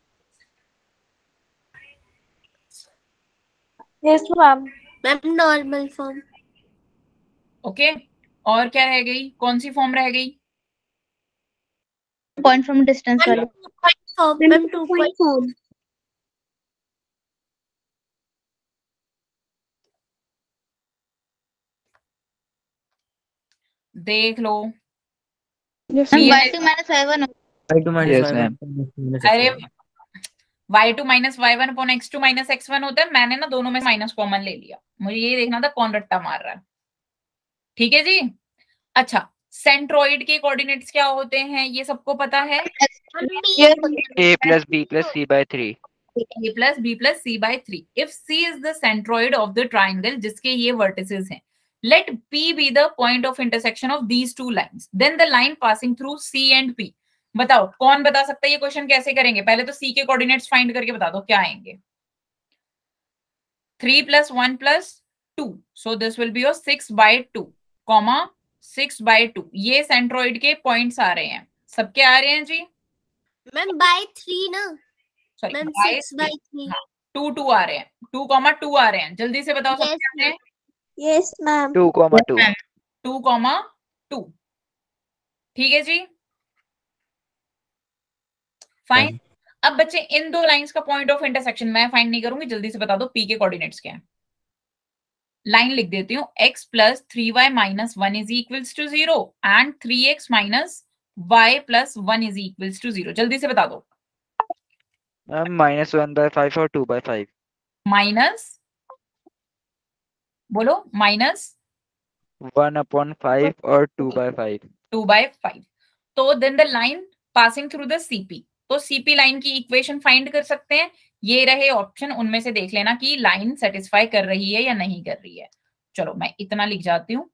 Yes ma'am. Ma'am normal form. Okay, और क्या रह गई, कौन सी फॉर्म रह गई? पॉइंट फ्रॉम डिस्टेंस वाली। Ma'am 2 point form. देख लो। Yes ma'am ma'am. y2 minus y1। Yes, ma'am. अरे y2 minus y1 upon x2 minus x1 होता है। मैंने ना दोनों में माइनस कॉमन ले लिया, मुझे ये देखना था कौन रट्टा मार रहा है, ठीक है जी। अच्छा, सेंट्रोइड के कोऑर्डिनेट्स क्या होते हैं, ये सबको पता है? A plus B plus C by 3. A plus B plus C by 3. If C is the centroid of the triangle जिसके ये vertices हैं, let P be the point of intersection of these two lines. Then the line passing through C and P. बताओ कौन बता सकता है ये question कैसे करेंगे? पहले तो C के कोऑर्डिनेट्स फाइंड करके बता दो क्या आएंगे। 3 plus 1 plus 2. So this will be your 6/2, comma 6/2. ये सेंट्रोइड के पॉइंट्स आ रहे हैं, सबके आ रहे हैं जी। मैम बाय 3 ना, सॉरी मैम 6/3। 2 आ रहे हैं, 2,2 आ रहे हैं, जल्दी से बताओ सब क्या है? Yes ma'am. 2,2. 2,2, ठीक है जी, फाइन। अब बच्चे इन दो लाइंस का पॉइंट ऑफ इंटरसेक्शन मैं फाइंड नहीं करूंगी, जल्दी से बता दो पी के कोऑर्डिनेट्स क्या है? लाइन लिख देती हूँ, x plus 3y minus 1 is equals to 0 and 3x minus y plus 1 is equals to 0। जल्दी से बता दो। मैम -1/5 और 2/5। माइनस, बोलो, माइनस 1/5 और 2/5। 2/5। तो then the line passing through the CP, तो सीपी लाइन की इक्वेशन फाइंड कर सकते हैं। ये रहे ऑप्शन, उनमें से देख लेना कि लाइन सेटिस्फाई कर रही है या नहीं कर रही है। चलो मैं इतना लिख जाती हूँ।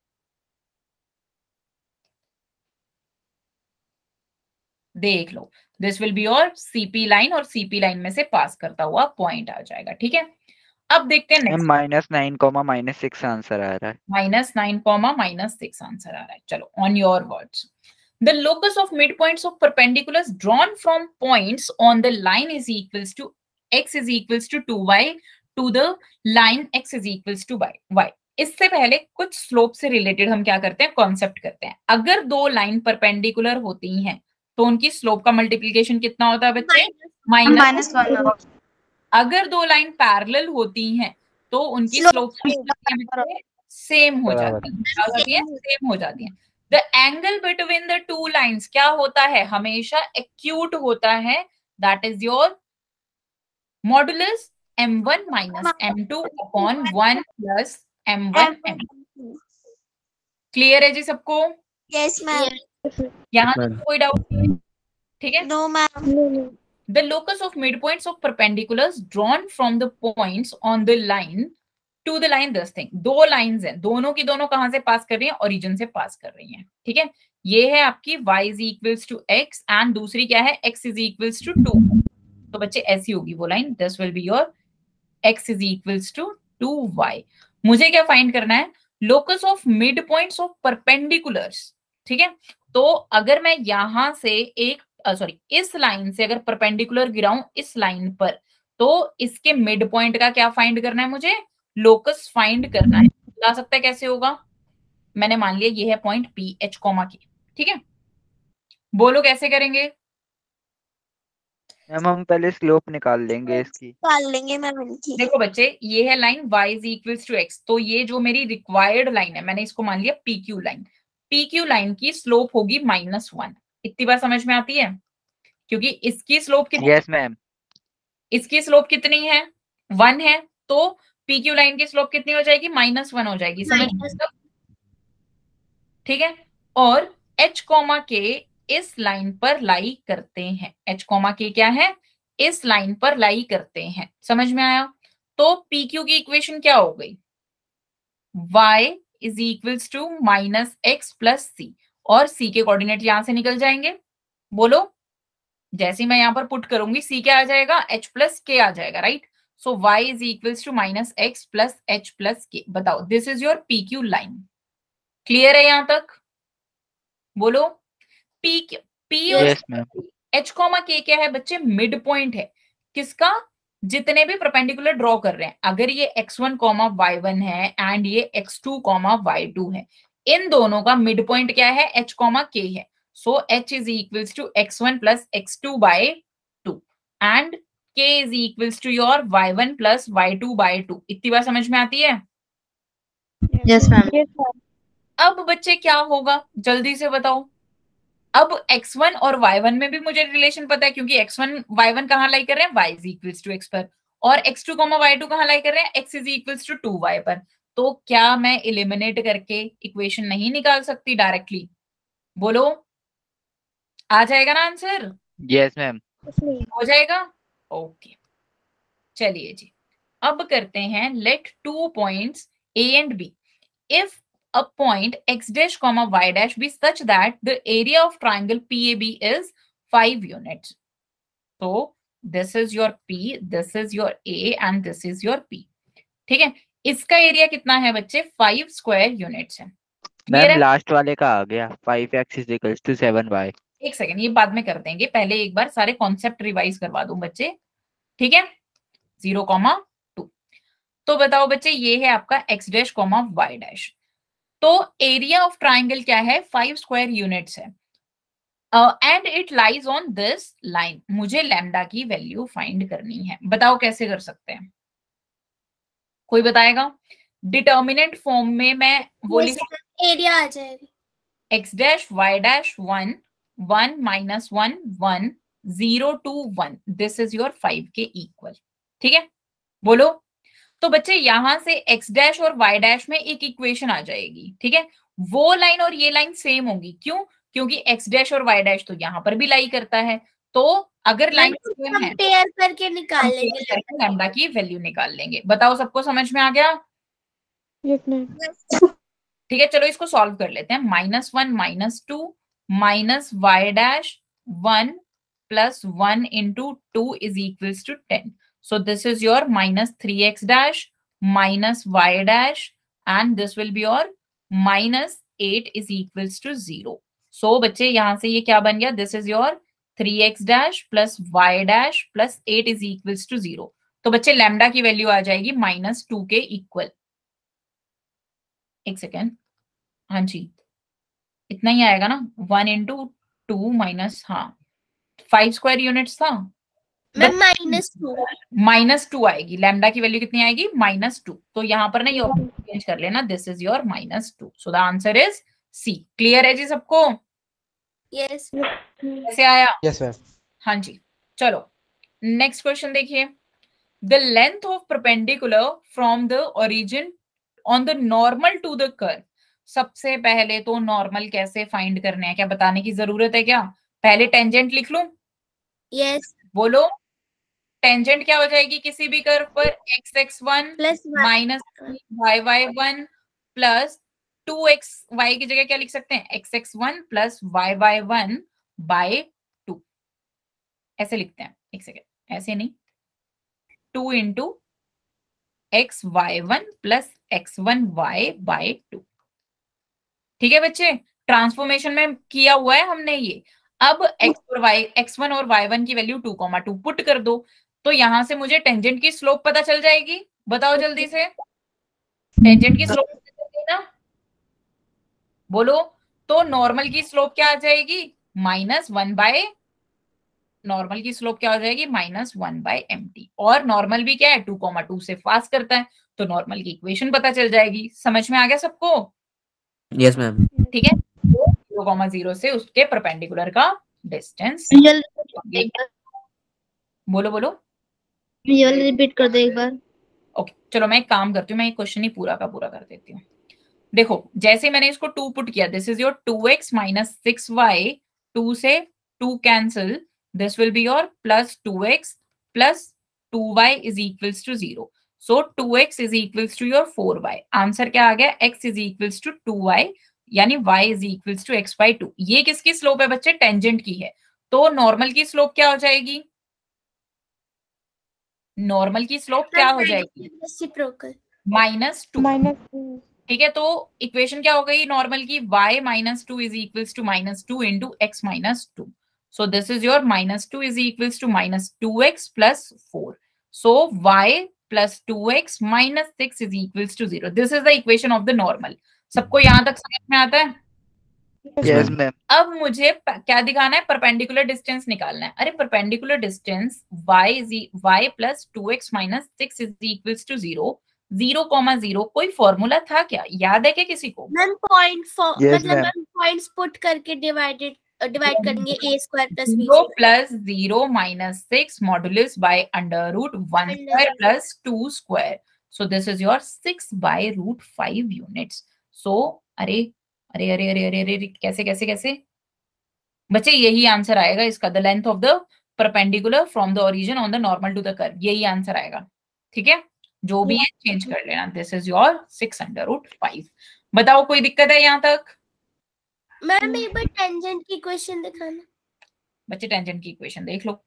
देख लो, this will be your CP line, और सीपी लाइन में से पास करता हुआ पॉइंट आ जाएगा। ठीक है, अब देखते हैं नेक्स्ट। -9, -6 आंसर आ रहा है। -9, आंसर आ रहा है। चलो, on your words. The locus of midpoints of perpendiculars drawn from points on the line is equals to x is equals to 2y to the line x is equals to y। इससे पहले कुछ slope से related हम क्या करते हैं, concept करते हैं। अगर दो लाइन परपेंडिकुलर होती हैं तो उनकी स्लोप का मल्टीप्लिकेशन कितना होता है बच्चे, -1। अगर दो लाइन पैरेलल होती हैं तो उनकी स्लोप सेम हो जाती है, सेम हो जाती है। The angle between the two lines क्या होता है, हमेशा एक्यूट होता है। That is your modulus m1 minus m2 upon 1 plus m1 m2। Clear है जी सबको? Yes ma'am. यहाँ तक कोई डाउट नहीं? ठीक है। No ma'am. The locus of midpoints of perpendiculars drawn from the points on the line to the line, this thing, दो लाइंस हैं, दोनों की दोनों कहां से पास कर रही हैं, ओरिजिन से पास कर रही हैं। ठीक है, ये है आपकी y is equals to x and दूसरी क्या है, x is equals to 2। तो बच्चे ऐसी होगी वो line, this will be your x is equals to 2y। मुझे क्या फाइंड करना है, locus of mid points of perpendiculars. ठीक है, तो अगर मैं यहां से एक इस लाइन से अगर परपेंडिकुलर गिराऊं इस लाइन पर, तो इसके मिड पॉइंट का क्या फाइंड करना है, मुझे लोकस फाइंड करना है। बता सकता है कैसे होगा? मैंने मान लिया ये है पॉइंट पी एच कॉमा के। ठीक है, बोलो कैसे करेंगे? मैम हम पहले स्लोप निकाल लेंगे इसकी। मैम इनकी। देखो बच्चे, ये है line y is equals to x, तो ये जो मेरी रिक्वायर्ड लाइन है मैंने इसको मान लिया PQ लाइन। PQ लाइन की स्लोप होगी -1। इतनी बात समझ में आती है? क्योंकि इसकी स्लोप कितनी? Yes ma'am. इसकी स्लोप कितनी है, 1 है, तो PQ लाइन की स्लोप कितनी हो जाएगी, -1 हो जाएगी। समझ में सब? ठीक है, और H कॉमा K इस लाइन पर लाई करते हैं। H कॉमा K क्या है, इस लाइन पर लाई करते हैं। समझ में आया? तो PQ की इक्वेशन क्या हो गई, y is equals to -x plus c, और c के कोऑर्डिनेट यहां से निकल जाएंगे। बोलो, जैसे मैं यहां पर पुट करूंगी c क्या आ जाएगा, h प्लस k आ जाएगा, right? So y is equals to -x plus h plus k। बताओ, this is your PQ line. Clear है यहां तक? बोलो, P और H कॉमा K क्या है बच्चे, मिड पॉइंट है। किसका? जितने भी परपेंडिकुलर ड्रॉ कर रहे हैं। अगर ये x1 कॉमा y1 है एंड ये x2 कॉमा y2 है, इन दोनों का मिड पॉइंट क्या है, h कॉमा K है। So h is equals to x1 plus x2 by 2 and k is equals to your y1 plus y2 by 2। इतनी बात समझ में आती है? Yes ma'am. अब बच्चे क्या होगा, जल्दी से बताओ। अब x1 और y1 में भी मुझे रिलेशन पता है, क्योंकि x1 y1 कहाँ लाई कर रहे हैं, y is equals to x पर, और x2 y2 कहाँ लाई कर रहे हैं, x is equals to 2y पर। तो क्या मैं एलिमिनेट करके इक्वेशन नहीं निकाल सकती डायरेक्टली? बोलो, आ जाएगा ना आंसर? Yes ma'am. हो जाएगा। ओके, चलिए जी, अब करते हैं let 2 points a and b if a point x dash comma y dash be such that the area of triangle PAB is 5 units. So this is your P, this is your A and this is your P. ठीक है, इसका area कितना है बच्चे, 5 square units है। Ma'am last वाले का आ गया 5x is equals to 7y। एक सेकेंड, ये बाद में कर देंगे, पहले एक बार सारे कॉन्सेप्ट रिवाइज करवा दूं बच्चे। ठीक है, 0,2। तो बताओ बच्चे, ये है आपका x dash comma y dash। तो एरिया ऑफ ट्राइंगल क्या है, 5 स्क्वायर यूनिट्स है and it lies on this line. मुझे लैम्डा की वैल्यू फाइंड करनी है। बताओ कैसे कर सकते हैं, कोई बताएगा? डिटर्मिनेंट फॉर्म में मैं वो लिखूं, एरिया आ जाएगा x dash y dash 1 1 minus 1 1 0 2 1, this is your 5 के इक्वल। ठीक है, बोलो। तो बच्चे यहां से x डैश और y डैश में एक इक्वेशन आ जाएगी। ठीक है, वो लाइन और ये लाइन सेम होगी। क्यों? क्योंकि x डैश और y डैश तो यहां पर भी लाई करता है। तो अगर लाइन सेम है, कंपेयर करके निकाल लेंगे, लैम्डा की वैल्यू निकाल लेंगे। बताओ, सबको समझ में आ गया? Yes ma'am. ठीक है, चलो इसको सॉल्व कर लेते हैं। -1 -2 minus y dash 1 plus 1 into 2 is equals to 10। So this is your -3x dash minus y dash and this will be your -8 is equals to 0। So बच्चे यहां से ये क्या बन गया? This is your 3x dash plus y dash plus 8 is equals to 0। तो बच्चे lambda की वैल्यू आ जाएगी -2 के इक्वल। एक सेकेंड, हाँ जी, इतना ही आएगा ना, 1 इंटू 2 माइनस, हाँ 5 स्क्वायर यूनिट्स था, -2 आएगी। लैम्डा की वैल्यू कितनी आएगी? -2। तो यहाँ पर ना ये चेंज कर लेना, this is your -2। So the answer is C. Clear है जी सबको? यस कैसे आया? Yes ma'am. हाँ जी, चलो नेक्स्ट क्वेश्चन देखिए। The length of perpendicular from the origin on the normal to the curve. सबसे पहले तो नॉर्मल कैसे फाइंड करने हैं, क्या बताने की जरूरत है क्या? पहले टेंजेंट लिख लूं? यस, बोलो, टेंजेंट क्या हो जाएगी किसी भी कर्व पर? x(x1) minus y(y1) plus 2xy की जगह क्या लिख सकते हैं? x(x1) प्लस y(y1) बाय 2, ऐसे लिखते हैं। एक सेकेंड, ऐसे नहीं, 2 into x(y1) plus x1y bye 2। ठीक है बच्चे, ट्रांसफॉर्मेशन में किया हुआ है हमने ये। अब x1 और y1 की वैल्यू 2,2 पुट कर दो, तो यहां से मुझे टेंजेंट की स्लोप पता चल जाएगी। बताओ जल्दी से, टेंजेंट की स्लोप पता चल गई ना? बोलो, तो नॉर्मल की स्लोप क्या आ जाएगी? -1 बाय, नॉर्मल की स्लोप क्या हो जाएगी? -1 बाय mt। और नॉर्मल भी क्या है? 2,2 से पास करता है, तो नॉर्मल की इक्वेशन पता चल जाएगी। समझ में आ गया सबको? Yes ma'am. ठीक है, तो 0,0 से उसके परपेंडिकुलर का डिस्टेंस। बोलो बोलो, रिपीट कर दो एक बार। ओके चलो मैं एक काम करती हूँ, मैं एक क्वेश्चन ही पूरा का पूरा कर देती हूँ। देखो, जैसे मैंने इसको 2 पुट किया, this is your 2x minus 6y, 2 से 2 cancel, this will be your plus 2x plus 2y is equals to 0। So 2x is equals to your 4y। Answer क्या आ गया? x is equals to 2y, यानी y is equals to x by 2। ये किसकी slope है बच्चे? Tangent की है। तो नॉर्मल की स्लोप क्या हो जाएगी? नॉर्मल की स्लोप क्या हो जाएगी? रेसिप्रोकल -2। ठीक है, तो इक्वेशन क्या हो गई नॉर्मल की? y -2 is equals to -2 into x -2। So this is your -2 is equals to -2x plus 4। So y plus 2x minus 6 is equals to 0। This is the equation of the normal. सबको यहां तक समझ में आता है? Yes ma'am. अब मुझे क्या दिखाना है? परपेंडिकुलर डिस्टेंस निकालना है। अरे perpendicular distance y plus 2x minus 6 is equals to 0, 0,0 कोई फॉर्मूला था क्या? याद है क्या किसी को? मैम पॉइंट Yes, मतलब ma'am. मैम पॉइंट्स पुट करके डिवाइड करेंगे a² plus b zero plus 0 minus 6 modulus by √1 square plus 2 square. So this is your 6 by √5 units. So अरे अरे अरे अरे अरे अरे कैसे कैसे कैसे बच्चे, यही आंसर आएगा इसका। The length of the perpendicular from the origin on the normal to the curve, यही आंसर आएगा। ठीक है, जो भी है चेंज कर लेना। This is your 6/5। बताओ कोई दिक्कत है यहाँ तक? मैम एक बार टेंजेंट की इक्वेशन दिखाना। बच्चे टेंजेंट की इक्वेशन देख लो।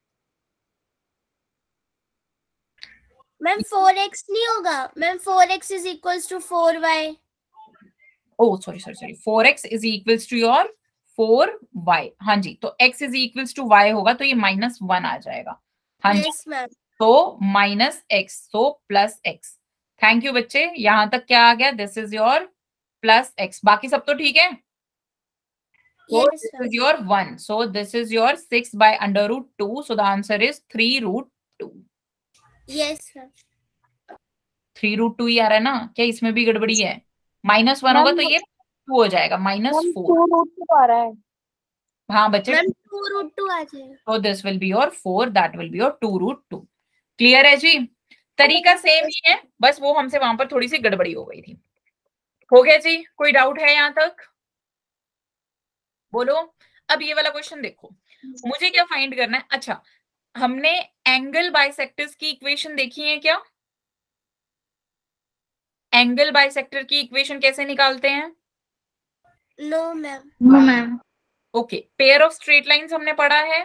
मैम 4x नहीं होगा ma'am, 4x is equals to 4y। Oh sorry 4x is equals to your 4y। हाँ जी, तो x is equals to y होगा, तो ये -1 आ जाएगा। हाँ जी, यस मैम। तो -x, तो प्लस x। थैंक यू बच्चे, यहां तक क्या आ गया? This is your plus x। बाकी सब तो ठीक है? Yes, this is your 1. So this is your 6 by √2. So the answer is 3√2. Yes, sir. 3√2 ही आ रहा है ना, क्या इसमें भी गड़बड़ी है? -1 होगा तो ये 2 हो जाएगा, -4। 2√2 आ रहा है। हाँ बच्चे, मैम 2√2 आ जाएगा। तो this will be your 4, that will be your 2√2। Clear है जी? तरीका सेम ही है, बस वो हमसे वहां पर थोड़ी सी गड़बड़ी हो गई थी। हो गया जी? कोई डाउट है यहाँ तक? बोलो। अब ये वाला क्वेश्चन देखो, मुझे क्या फाइंड करना है? अच्छा, हमने एंगल बाइसेक्टर्स की इक्वेशन देखी है क्या? एंगल बाइसेक्टर की इक्वेशन कैसे निकालते हैं? No ma'am. No ma'am. Okay, pair of straight lines हमने पढ़ा है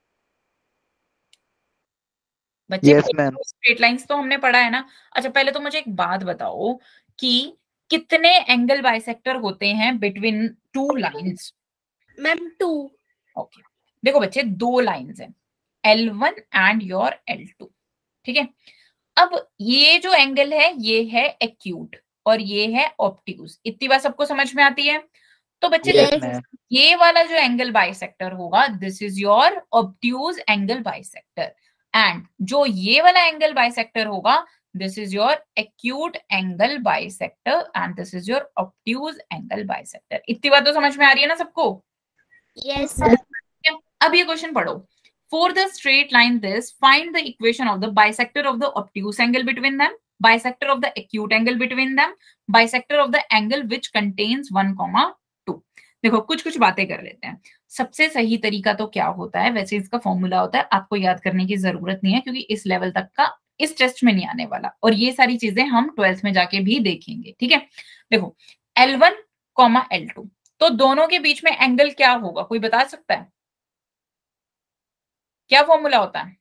बच्चे? Yes ma'am. स्ट्रेट लाइंस तो हमने पढ़ा है ना। अच्छा, पहले तो मुझे एक बात बताओ कि कितने एंगल बाइसेक्टर होते हैं between two lines? Ma'am 2। Okay, देखो बच्चे, 2 लाइंस हैं, L1 एंड योर L2, ठीक है? अब ये जो एंगल है ये है एक्यूट और ये है ऑब्ट्यूज। इतनी बात सबको समझ में आती है? तो बच्चे यस देखो, मैम। ये वाला जो एंगल बाइसेक्टर होगा, this is your obtuse angle bisector, and जो ये वाला एंगल बाइसेक्टर होगा, this is your acute angle bisector and this is your obtuse angle bisector. इतनी बात तो समझ में आ रही है ना सबको? यस। अब ये क्वेश्चन पढ़ो। For the straight line this, find the equation of the bisector of the obtuse angle between them, bisector of the acute angle between them, bisector of the angle which contains 1,2। देखो, कुछ कुछ बातें कर लेते हैं। सबसे सही तरीका तो क्या होता है? वैसे इसका फॉर्मूला होता है, आपको याद करने की जरूरत नहीं है क्योंकि इस लेवल तक का इस टेस्ट में नहीं आने वाला, और ये सारी चीजें हम 12th में जाके भी देखेंगे, ठीक है? देखो, L1, L2, तो दोनों के बीच में एंगल क्या होगा? कोई बता सकता है क्या फॉर्मूला होता है?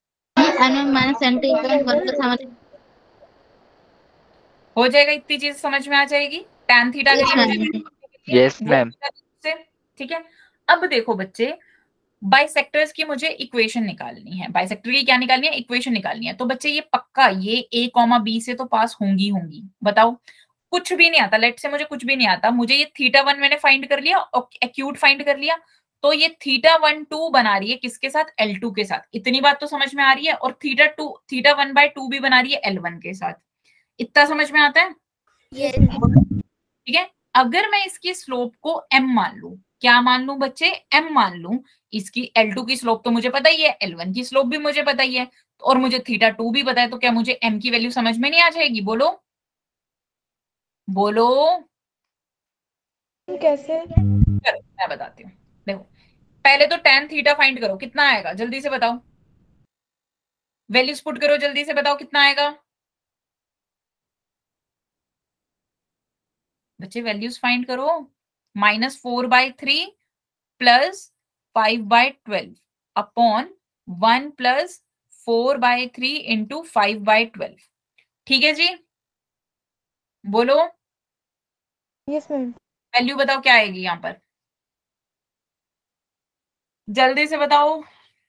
हो जाएगा, इतनी चीज समझ में आ जाएगी। tan theta yes ma'am. से, ठीक है? अब देखो बच्चे, बाइसेक्टर्स की मुझे इक्वेशन निकालनी है। बाइसेक्टर की क्या निकालनी है? इक्वेशन निकालनी है। तो बच्चे ये पक्का ये A, B से तो पास होंगी होंगी। बताओ, कुछ भी नहीं आता, लेट से मुझे कुछ भी नहीं आता, मुझे ये θ1 मैंने फाइंड कर लिया और एक्यूट फाइंड कर लिया, तो ये θ1 2 बना रही है किसके साथ? L2 के साथ। इतनी बात तो समझ में आ रही है? और θ1/2 भी बना रही है L1 के साथ। इतना समझ में आता है? ठीक है। अगर मैं इसकी स्लोप को m मान लूं, क्या मान लूं बच्चे? m मान लूं। इसकी L2 की स्लोप तो मुझे पता ही है, L1 की स्लोप भी मुझे पता ही है, और मुझे θ2 भी पता है, तो क्या मुझे m की वैल्यू समझ में नहीं आ जाएगी? बोलो बोलो। कैसे? मैं बताती हूँ। देखो, पहले तो tan थीटा फाइंड करो, कितना आएगा जल्दी से बताओ। वैल्यूज पुट करो, जल्दी से बताओ कितना आएगा बच्चे। वैल्यूज फाइंड करो। -4/3 प्लस 5/12 अपॉन 1 प्लस 4/3 इंटू 5/12। ठीक है जी? बोलो। Yes ma'am. वैल्यू बताओ क्या आएगी यहाँ पर, जल्दी से बताओ।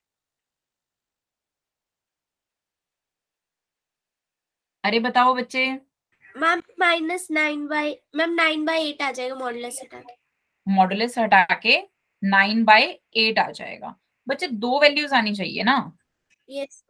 अरे बताओ बच्चे। मैम -9/8 आ जाएगा मॉडुलस हटा के। मॉडुलस हटा के 9/8 आ जाएगा। बच्चे, 2 वैल्यूज आनी चाहिए ना, यस।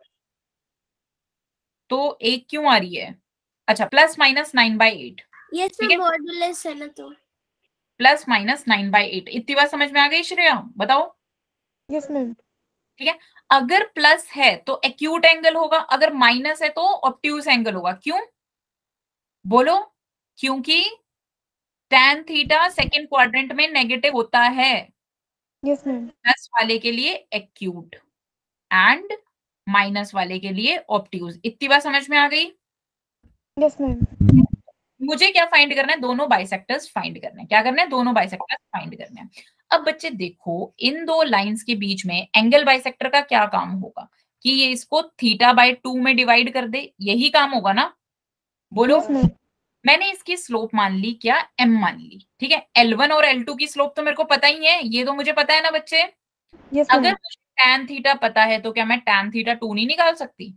तो एक क्यों आ रही है? अच्छा, +-9/8। यस ठीक है, मॉडुलस है ना, तो +-9/8। इतनी बात समझ में आ गई श्रेया? बताओ। Yes ma'am. ठीक है, अगर प्लस है तो एक्यूट एंगल होगा, अगर माइनस है तो ऑब्ट्यूज एंगल होगा। क्यों? बोलो। क्योंकि tan थीटा सेकंड क्वाड्रेंट में नेगेटिव होता है। Yes ma'am. प्लस वाले के लिए एक्यूट एंड माइनस वाले के लिए ऑब्ट्यूज। इतनी बात समझ में आ गई? Yes ma'am. मुझे क्या फाइंड करना है? दोनों बाइसेक्टर्स फाइंड करने हैं। क्या करना है? दोनों बाइसेक्टर्स फाइंड करने हैं। अब बच्चे देखो, इन दो लाइंस के बीच में एंगल बाइसेक्टर का क्या काम होगा कि ये इसको θ/2 में डिवाइड कर दे, यही काम होगा ना? बोलो। Yes ma'am. मैंने इसकी स्लोप मान ली, क्या? m मान ली। ठीक है, L1 और L2 की स्लोप तो मेरे को पता ही है, ये तो मुझे पता है ना बच्चे। यस अगर मैम। मुझे tan थीटा पता है तो क्या मैं tan θ2 नहीं निकाल सकती?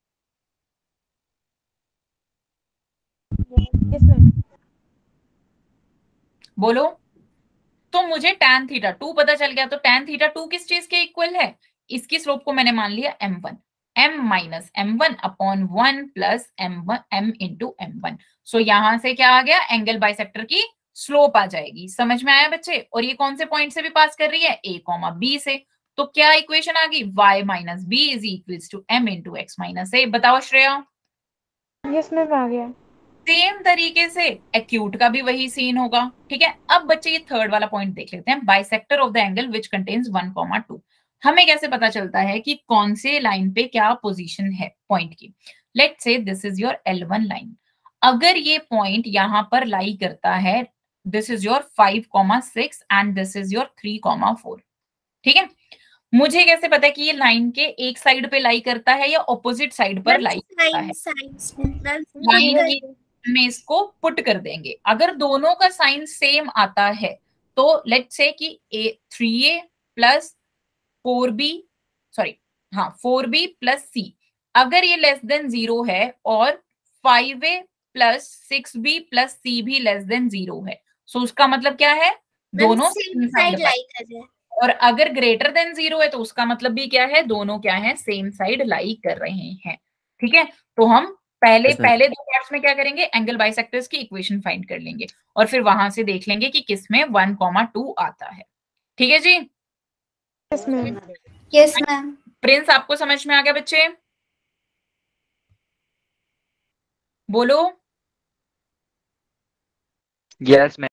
Yes ma'am. बोलो। तो मुझे tan θ2 पता चल गया, तो tan θ2 किस चीज के इक्वल है? इसकी स्लोप को मैंने मान लिया m1, m minus m1 upon 1 plus m into m1। So यहां से क्या आ गया, एंगल बाइसेक्टर की स्लोप आ जाएगी। समझ में आया बच्चे? और ये कौन से पॉइंट से भी पास कर रही है, a कॉमा b से। तो क्या इक्वेशन आ गई, y minus b is equals to m into x minus a. बताओ श्रेया। यस मैम आ गया। सेम तरीके से एक्यूट का भी वही सीन होगा। ठीक है, अब बच्चे ये थर्ड वाला पॉइंट देख लेते हैं, bisector of the angle which contains 1,2। हमें कैसे पता चलता है कि कौन से लाइन पे क्या पोजीशन है पॉइंट की। Let's say this is your L1 line. अगर ये पॉइंट यहां पर लाई करता है, this is your 5,6 and this is your 3,4। ठीक है, मुझे कैसे पता है कि ये लाइन के एक साइड पे लाई करता है या ऑपोजिट साइड पर लाई करता है? लाइन की में इसको पुट कर देंगे। अगर दोनों का साइन सेम आता है तो लेट्स से कि 3a प्लस 4b, सॉरी हाँ 4b प्लस c, अगर ये लेस देन 0 है और 5a plus 6b plus c भी लेस देन 0 है, सो उसका मतलब क्या है, दोनों सेम साइड लाई कर रहे हैं। और अगर ग्रेटर देन 0 है तो उसका मतलब भी क्या है, दोनों क्या है, सेम साइड लाई कर रहे हैं। ठीक है, तो हम पहले पहले दो पार्ट्स में क्या करेंगे, एंगल बाइसेक्टर्स की इक्वेशन फाइंड कर लेंगे और फिर वहां से देख लेंगे कि किसमें 1,2 आता है। ठीक है जी? Yes ma'am. Yes ma'am. Prince आपको समझ में आ गया बच्चे? बोलो। Yes ma'am.